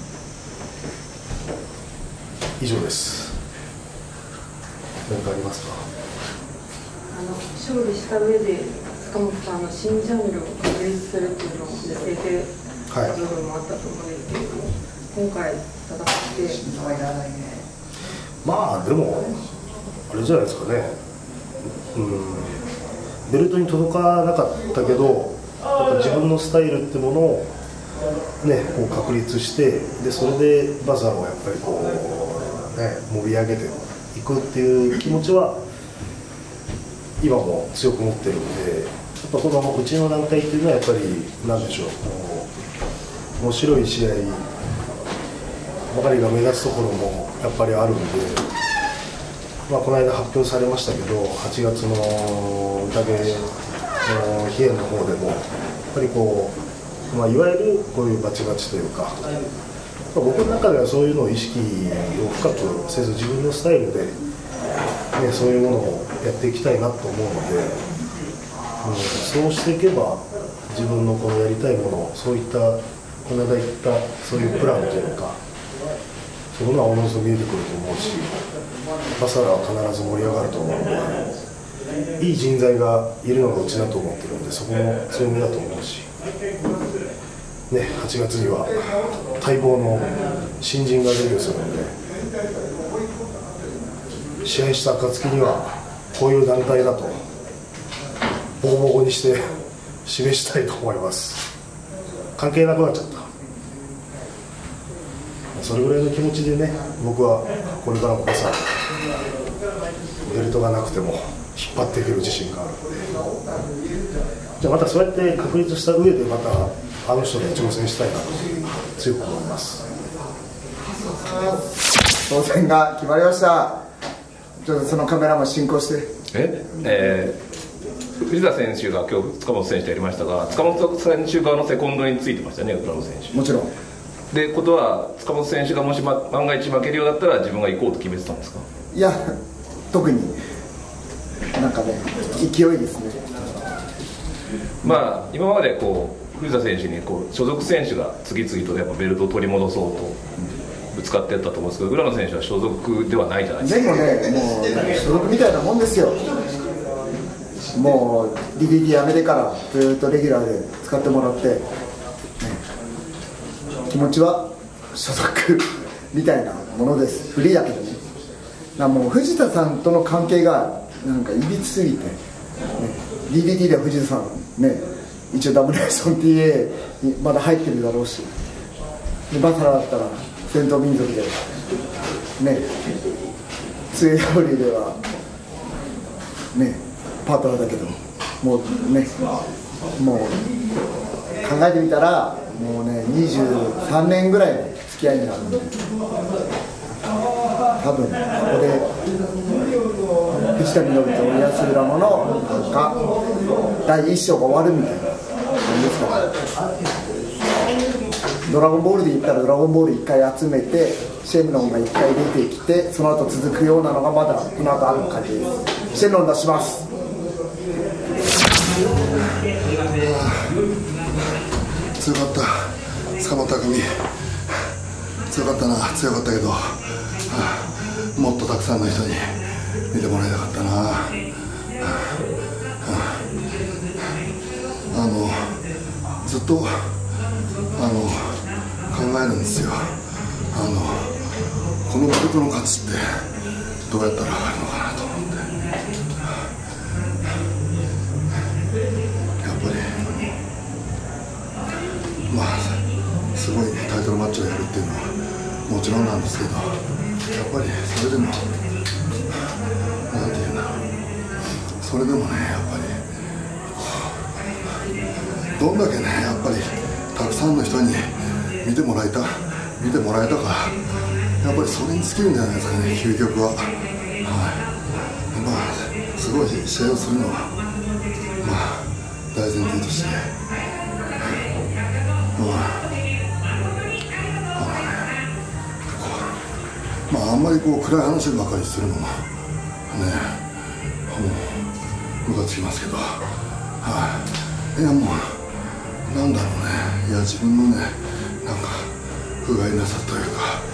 以上です。何かありますか。 勝利した上で塚本さんの新ジャンルを確立するっていうのを見せてた部分もあったと思うんですけれども、今回戦ってまあでもあれじゃないですかね。 ベルトに届かなかったけど、やっぱ自分のスタイルってものを、ね、こう確立して、でそれでバザーをやっぱりこう、ね、盛り上げていくっていう気持ちは今も強く持ってるんで、やっぱこのうちの団体っていうのはやっぱりなんでしょう、面白い試合ばかりが目立つところもやっぱりあるんで、この間発表されましたけど、8月の宴の日の方でもやっぱりこう、いわゆるこういうバチバチというか、僕の中ではそういうのを意識を深くせず自分のスタイルで、そういうものをやっていきたいなと思うので、そうしていけば自分のこのやりたいもの、そういったこの間言ったそういうプランというか、そういうものはおのずと見えてくると思うし、バサラは必ず盛り上がると思うので、いい人材がいるのがうちだと思ってるんで、そこも強みだと思うし、8月には待望の新人がデビューするので、試合した暁にはこういう団体だとボコボコにして示したいと思います。関係なくなっちゃった。それぐらいの気持ちでね、僕はこれからもさ、ベルトがなくても引っ張っていける自信があるので、じゃあまたそうやって確立した上でまたあの人に挑戦したいなと強く思います。 当選が決まりました。ちょっとそのカメラも進行して。 藤田選手が今日塚本選手とやりましたが、塚本選手側のセコンドについてましたね、浦野選手。 もちろん。 でことは塚本選手がもし万が一負けるようだったら自分が行こうと決めてたんですか？ いや、特になんかね、勢いですね。 今までこう藤田選手にこう所属選手が次々とやっぱベルトを取り戻そうとぶつかってやったと思うんですけど、浦野選手は所属ではないじゃないですか。 でもね、もう所属みたいなもんですよ。もう DDT やめてからずっとレギュラーで使ってもらって、気持ちは所属みたいなものです。フリーだけどね。もう藤田さんとの関係がなんかいびつすぎて、DDT では藤田さんね、一応 WSOTA にまだ入ってるだろうし、でバサラだったら戦闘民族でね、2AW ではねパートナーだけど、もうね、もう考えてみたらもうね23年ぐらいの付き合いになるんで、多分ここで藤田稔と安浦野のなんか第一章が終わるみたいな感じですから、ドラゴンボールで言ったらドラゴンボール1回集めてシェンロンが1回出てきて、その後続くようなのがまだこの後ある感じです。シェンロン出します。 強かった、塚本匠強かったな。強かったけど、もっとたくさんの人に見てもらいたかったな。ずっと考えるんですよ。このベルトの勝ちってどうやったら上がるのかなと思って、やっぱりすごいタイトルマッチをやるっていうのはもちろんなんですけど、やっぱりそれでもなんていうんだろう、それでもね、やっぱりどんだけね、やっぱりたくさんの人に見てもらえたから、やっぱりそれに尽きるんじゃないですかね、究極は。すごい試合をするのは大前提として、あんまりこう暗い話ばかりするのもね、ムカつきますけど、いやもうなんだろうね、いや自分のね、なんか不甲斐なさという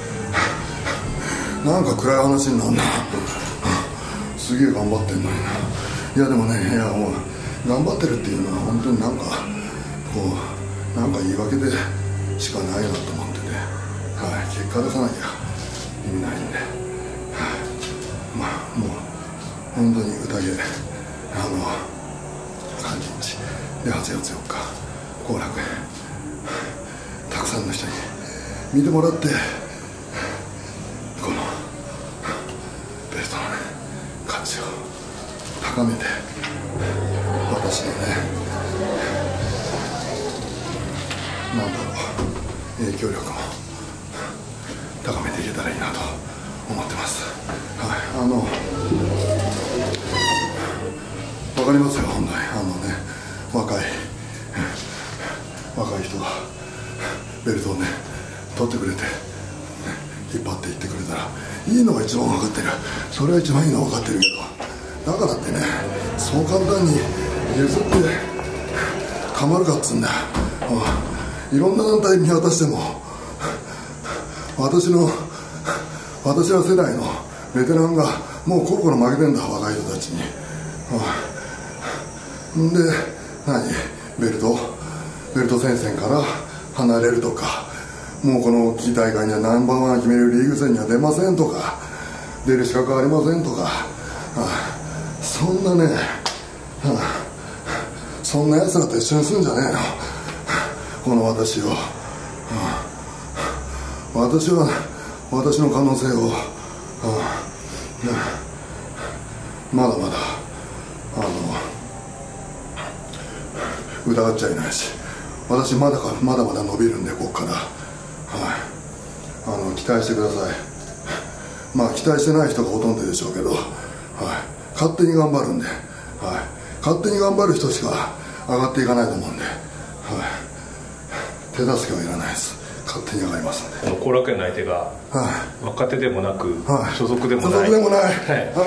か、なんか暗い話になるなすげえ頑張ってんのにな。いやでもね、いやもう頑張ってるっていうのは本当になんかこうなんか言い訳でしかないなと思ってて、結果出さなきゃ意味ないんで、もう本当に宴 30日で8月4日後楽園、たくさんの人に見てもらって、このベルトのね価値を高めて、私のねなんだろう、影響力も高めていけたらいいなと思ってます。はい、わかりますよ、本当に若い人がベルトをね取ってくれて、引っ張っていってくれたらいいのが一番分かってる。それは一番いいのは分かってるけど、だからってね、そう簡単に譲ってたまるかっつうんだよ。いろんな団体見渡しても、私ら世代のベテランがもうコロコロ負けてんだ、若い人たちに。でベルト戦線から離れるとか、もうこの大きい大会にはナンバーワン決めるリーグ戦には出ませんとか、出る資格はありませんとか、そんなね、そんなやつらと一緒にするんじゃねえの、この私を。私は私の可能性をまだまだ疑っちゃいないし、私まだまだ伸びるんで、ここから、期待してください。まあ期待してない人がほとんどでしょうけど、勝手に頑張るんで、勝手に頑張る人しか上がっていかないと思うんで、手助けはいらないです。勝手に上がりますので。 後楽園の相手が若手でもなく、所属でもない、 所属でもない、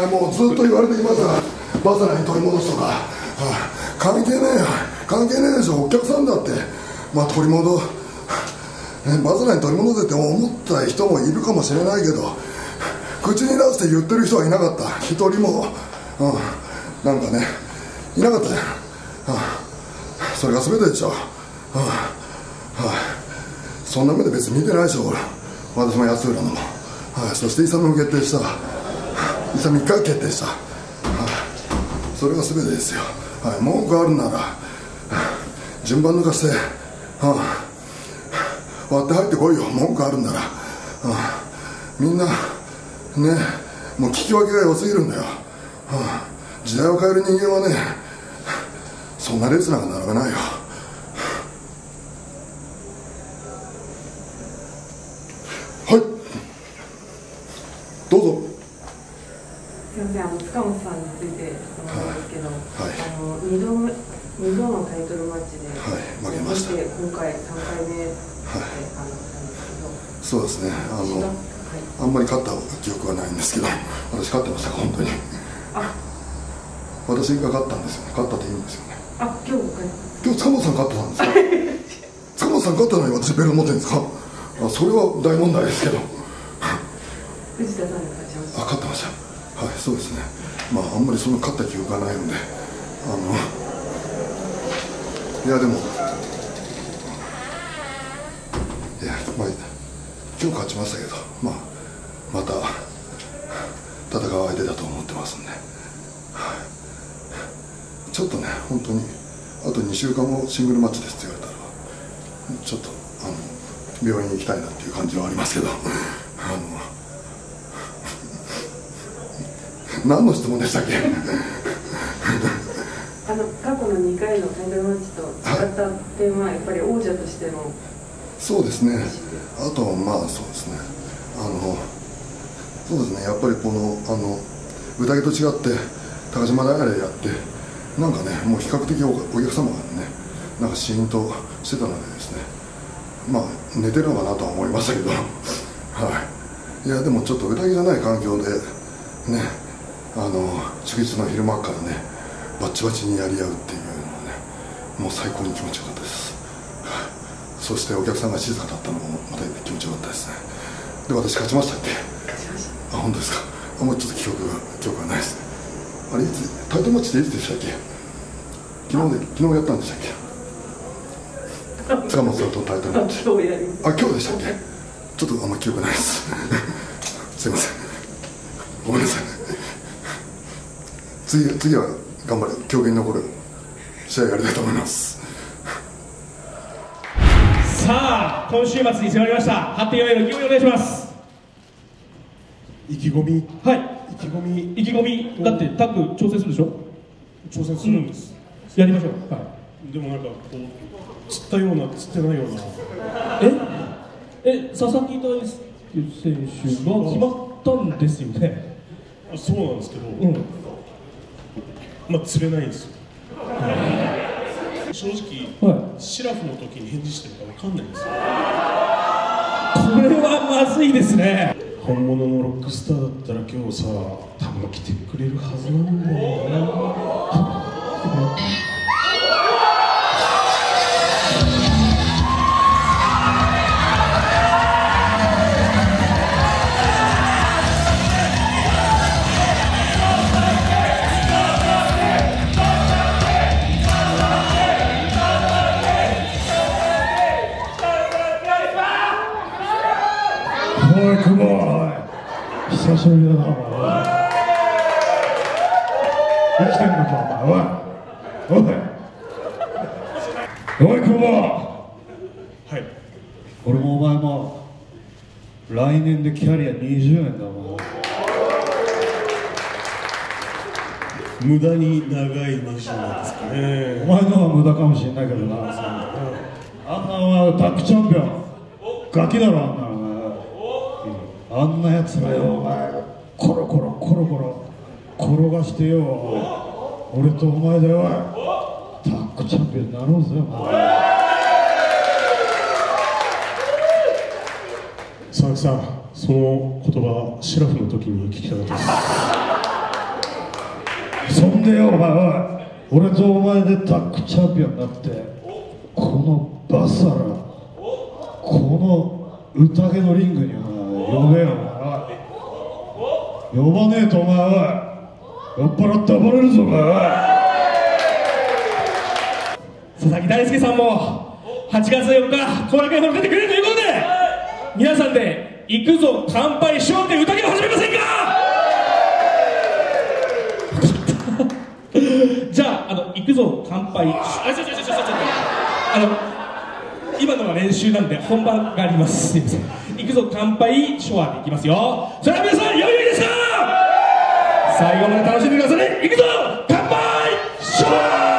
もうずっと言われてきました。バサラに取り戻すとか、関係ねえよ、関係ねえでしょ、お客さんだって、取り戻バサラに取り戻せって思った人もいるかもしれないけど、口に出して言ってる人はいなかった、一人も、なんかね、いなかったじゃん。それが全てでしょ。そんな目で別に見てないでしょ、私も安浦のも。そして勇も決定した、勇1回決定した、それが全てですよ。文句あるなら順番抜かして割って入ってこいよ、文句あるんなら。みんなね、もう聞き分けが良すぎるんだよ。時代を変える人間はね、そんな列なんか並べないよ。はい、どうぞ。 すみません、塚本さんについて質問なんですけど、2度のタイトルマッチで負けました。 今回3回目でそうですね、あんまり勝った記憶はないんですけど、私勝ってましたか、本当に。私が勝ったんですよね、勝ったって言うんですよね。今日塚本さん勝ってたんですか。塚本さん勝ったのに私ベルト持ってるんですか。それは大問題ですけど。 藤田さんが勝ちました。 勝ってました。はい、そうですね。あんまりその勝った記憶がないので、いやでも、今日勝ちましたけど、また戦う相手だと思ってますんで、ちょっとね、本当にあと2週間後シングルマッチですって言われたら、ちょっと病院に行きたいなっていう感じはありますけど、何の質問でしたっけ。 過去の2回のタイトルマッチと違った点はやっぱり王者としての。 そうですね。あとそうですね。そうですね。やっぱりこの宴と違って高島平でやって、なんかね、もう比較的お客様がね、なんかシーンとしてたのでですね。寝てるのかなとは思いましたけど、いやでもちょっと宴がない環境でね、祝日の昼間からね、バッチバチにやり合うっていうのはね、もう最高に気持ちよかったです。そしてお客さんが静かだったのもまた気持ちよかったですね。で、私勝ちましたっけ。本当ですか。あんまりちょっと記憶がないですね。あれ、いつタイトルマッチっていつでしたっけ。昨日やったんでしたっけ。塚本さんとタイトルマッチ。今日でしたっけ。ちょっとあんまり記憶ないです。すいません。ごめんなさい。次は頑張る、競技に残る試合をやりたいと思います。 さあ、今週末に迫りました。8.4 への意気込みお願いします。 意気込み、 はい、意気込み、だってタッグ挑戦するでしょ。 挑戦するんです、 やりましょう。はい、 でもなんかこう釣ったような釣ってないような。 佐々木大輔選手が決まったんですよね。 そうなんですけど、まあ釣れないんですよ。正直、シラフの時に返事してるか分かんないんですよ。 これはまずいですね。 本物のロックスターだったら今日さ、多分来てくれるはずなんだよな。 おい、久保、久しぶりだな、お前。生きてんのか、お前。おい、久保。 はい。 俺もお前も来年でキャリア20年だもん。 無駄に長い20年ですかね。 お前のは無駄かもしれないけどな。あんなはタッグチャンピオン、ガキだろ、あんなの。あんなやつらよ、お前、コロコロ転がしてよ、俺とお前でよ、タッグチャンピオンになろうぜ、お前。 佐々木さん、その言葉、シラフの時に聞きたかったです。 そんでよ、お前は俺とお前でタッグチャンピオンになって、このバサラ、この宴のリングには呼べよ、お前。呼ばねえとお前は酔っ払って暴れるぞ、お前は。 佐々木大輔さんも8月4日後楽園に出てくれるということで、皆さんで行くぞ乾杯しようって宴を始めませんか。じゃあ、行くぞ乾杯、今のは練習なんで本番があります。すいません。行くぞ乾杯ショアでいきますよ。それでは皆さん、よいですか。最後まで楽しんでくださいね。行くぞ乾杯ショア。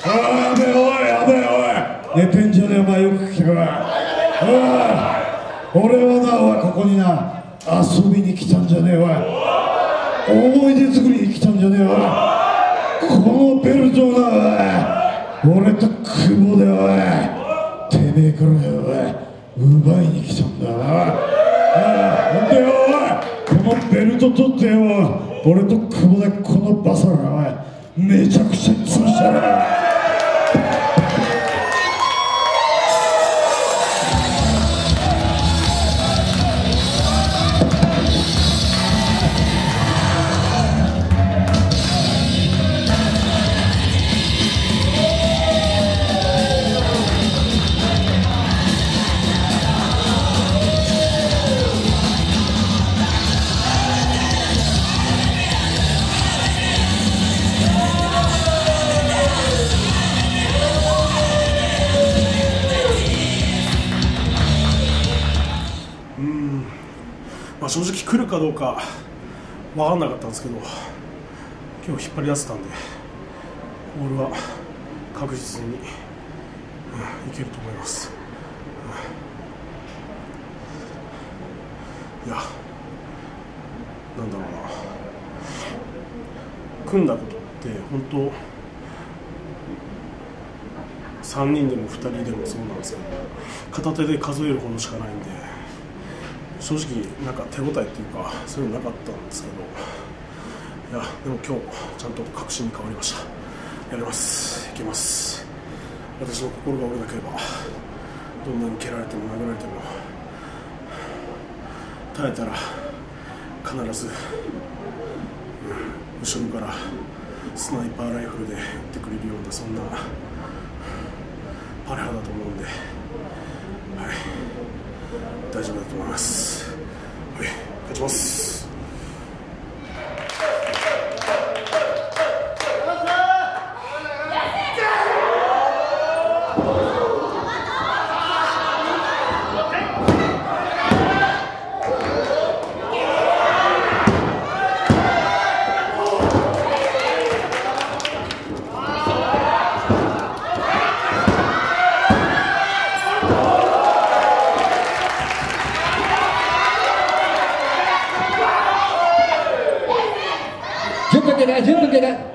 やべえ、おい、やべえ、おい、寝てんじゃねえ、お前、よく聞け、おい。俺はな、おい、ここにな、遊びに来たんじゃねえ、おい。思い出作りに来たんじゃねえ、おい。このベルトをな、おい、俺と久保で、おい、てめえからよ、おい、奪いに来たんだな。ほんでよ、おい、このベルト取ってよ、俺と久保でこのバサラが、おい、めちゃくちゃ潰したら。 正直来るかどうか分かんなかったんですけど、今日引っ張り出せたんで、ボールは確実に、いけると思います。いや、なんだろうな、組んだことって本当3人でも2人でもそうなんですけど、片手で数えるほどしかないんで、正直なんか手応えっていうかそういうのなかったんですけど、いやでも今日ちゃんと確信に変わりました。やります、いけます。私の心が折れなければどんなに蹴られても殴られても耐えたら必ず、後ろからスナイパーライフルで撃ってくれるような、そんなパレハだと思うんで、はい、大丈夫だと思います。はい、勝ちます。 10分経過。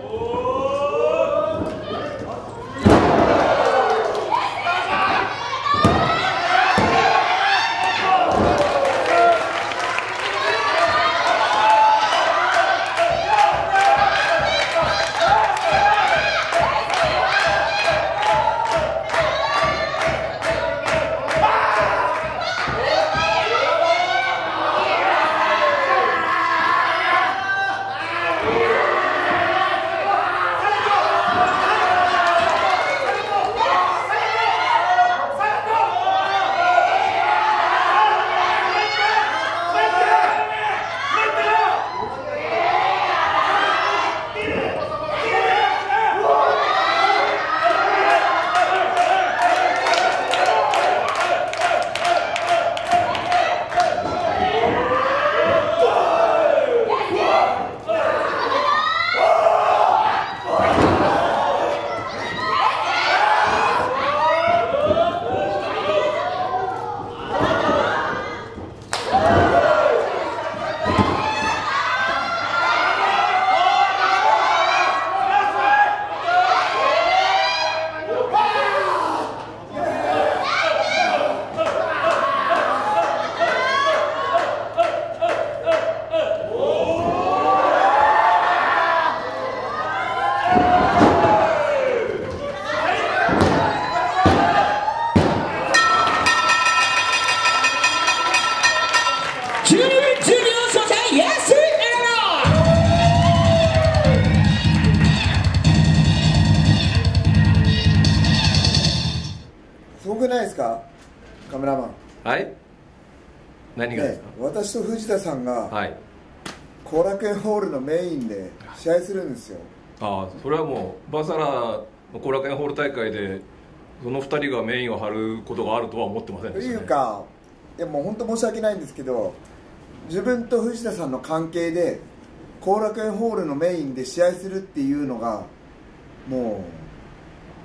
すごくないですか、カメラマン。 はい。何がですか。 私と藤田さんが後楽園ホールのメインで試合するんですよ。 ああ、それはもうバサラの後楽園ホール大会でその2人がメインを張ることがあるとは思ってませんでしたね。 というか、いやもう本当申し訳ないんですけど、自分と藤田さんの関係で後楽園ホールのメインで試合するっていうのがもう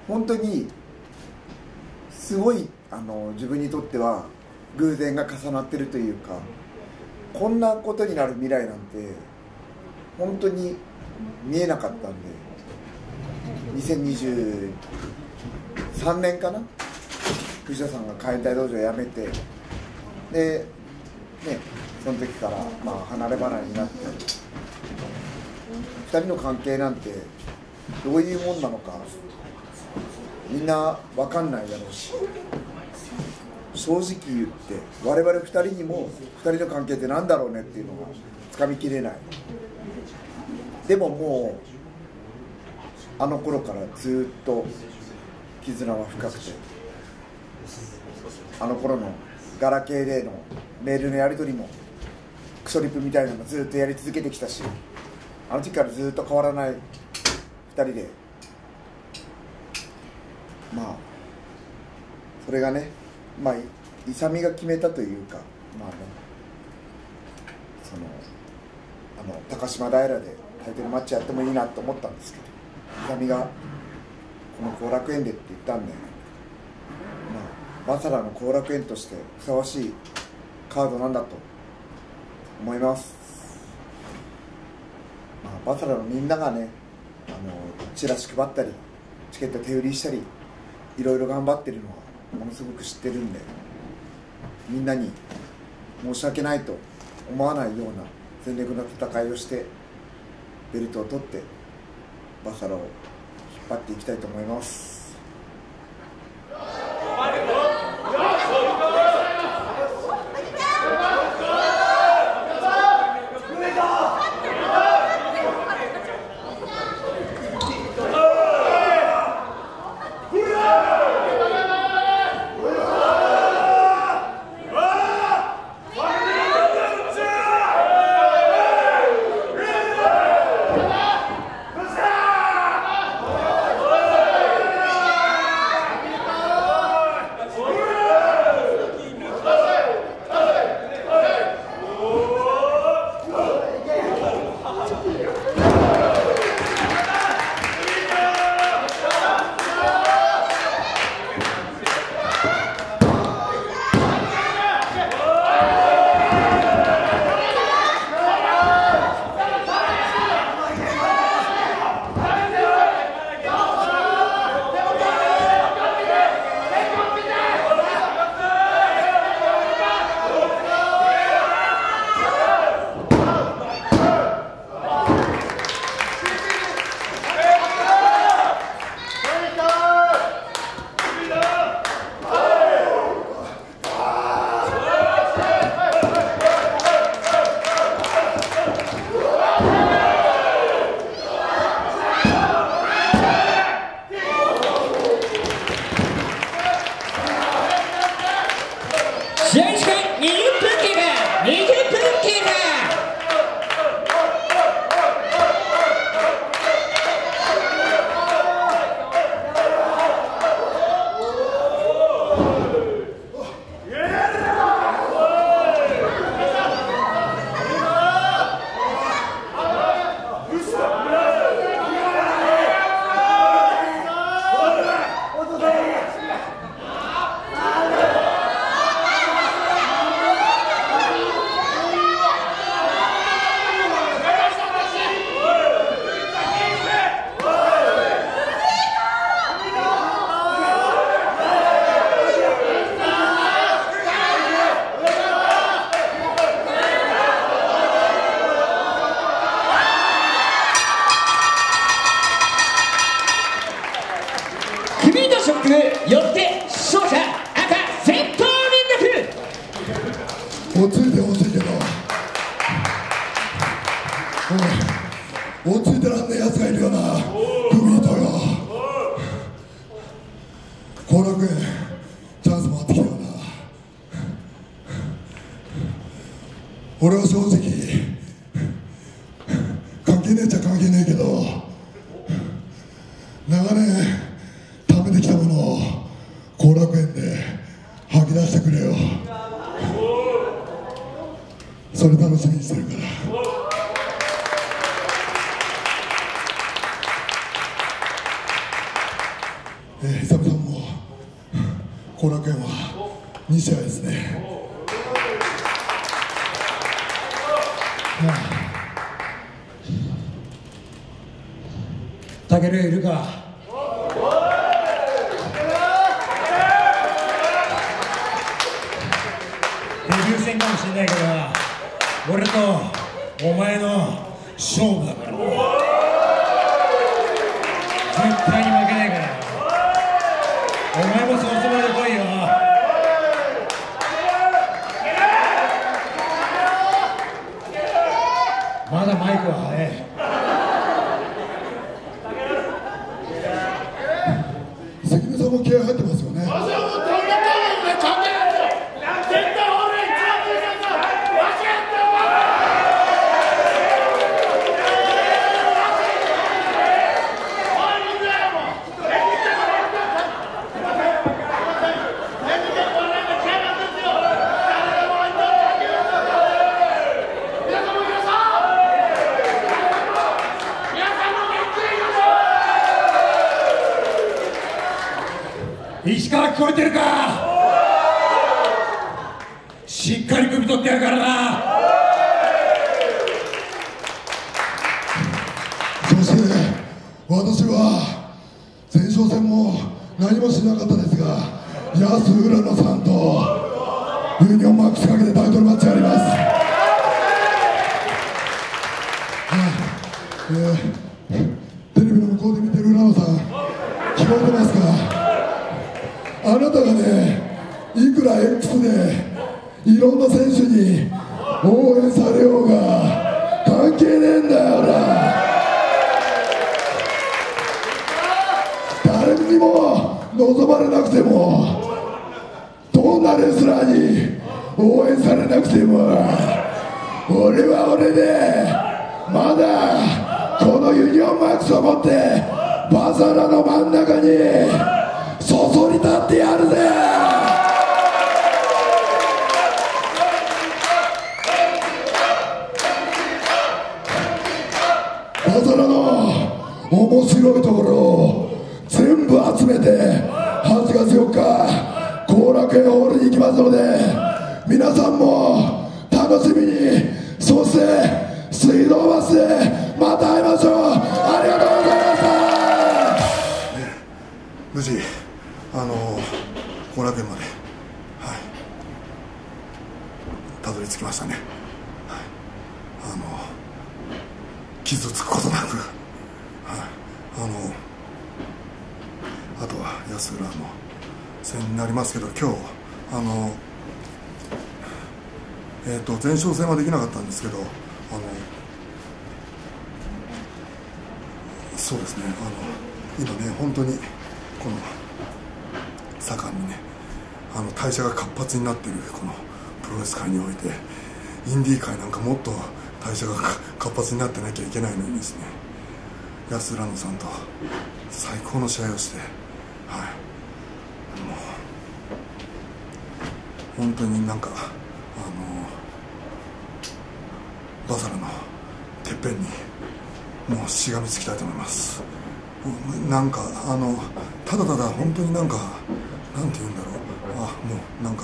本当にすごい自分にとっては偶然が重なってるというか、こんなことになる未来なんて本当に見えなかったんで、2023年かな、藤田さんが解体道場を辞めて、でね、その時から離れ離れになって、2人の関係なんてどういうもんなのかみんな分かんないだろうし、正直言って我々2人にも2人の関係ってなんだろうねっていうのがつかみきれない。でももうあの頃からずっと絆は深くて、あの頃のガラケーでのメールのやり取りもクソリップみたいなのずっとやり続けてきたし、あの時からずっと変わらない2人で、それがね、勇が決めたというか、高島平でタイトルマッチやってもいいなと思ったんですけど、勇がこの後楽園でって言ったんで、バサラの後楽園としてふさわしいカードなんだと思います。バサラのみんながね、チラシ配ったりチケット手売りしたりいろいろ頑張ってるのはものすごく知ってるんで、みんなに申し訳ないと思わないような全力の戦いをしてベルトを取ってバサラを引っ張っていきたいと思います。 よって勝者赤先頭連絡。 落ち着いてほしいけど、落ち着いてらんねえやつがいるよな。組糸よ、後楽園チャンス回ってきたよな。俺は正直関係ねえっちゃ関係ねえけど、長年貯めてきたものを後楽園で吐き出してくれよ。それ楽しみにしてるから。 久々も後楽園は2試合ですね。 タケルいるか。デビュー戦かもしれないけどな、俺とお前の勝負だからな。絶対に負けないから。お前もそのつもりで来いよ。まだマイクは早い。 関根さんも気合入ってますよね。 石川聞こえてるか。しっかり首取ってやるからな。 そして私は前哨戦も何もしなかったですが、安浦野さんとユニオンマックスかけてタイトルマッチあります。テレビの向こうで見てる浦野さん、聞こえてますか。あなたがね、いくら X でいろんな選手に応援されようが関係ねえんだよな。誰にも望まれなくても、どんなレスラーに応援されなくても、俺は俺でまだこのユニオンマックスを持ってバサラの真ん中にそそり立ってやるぜ。バサラの面白いところを全部集めて8月4日後楽園ホールに行きますので、皆さんも楽しみに。そして水道橋でまた会いましょう。ありがとうございました。無事後楽園まで、たどり着きましたね。傷つくことなく、あとは安浦の戦になりますけど、今日前哨戦はできなかったんですけど、そうですね、今ね、本当にこの盛んにね、代謝が活発になっているこのプロレス界において、インディー界なんかもっと代謝が活発になってなきゃいけないのにですね、安浦野さんと最高の試合をして、もう本当になんかバサラのてっぺんにもうしがみつきたいと思います。なんかただただ本当になんかなんて言うんだろう、もうなんか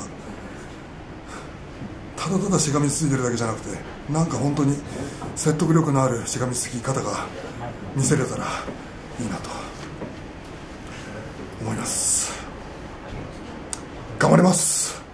ただただしがみついてるだけじゃなくて、なんか本当に説得力のあるしがみつき方が見せれたらいいなと思います。頑張ります。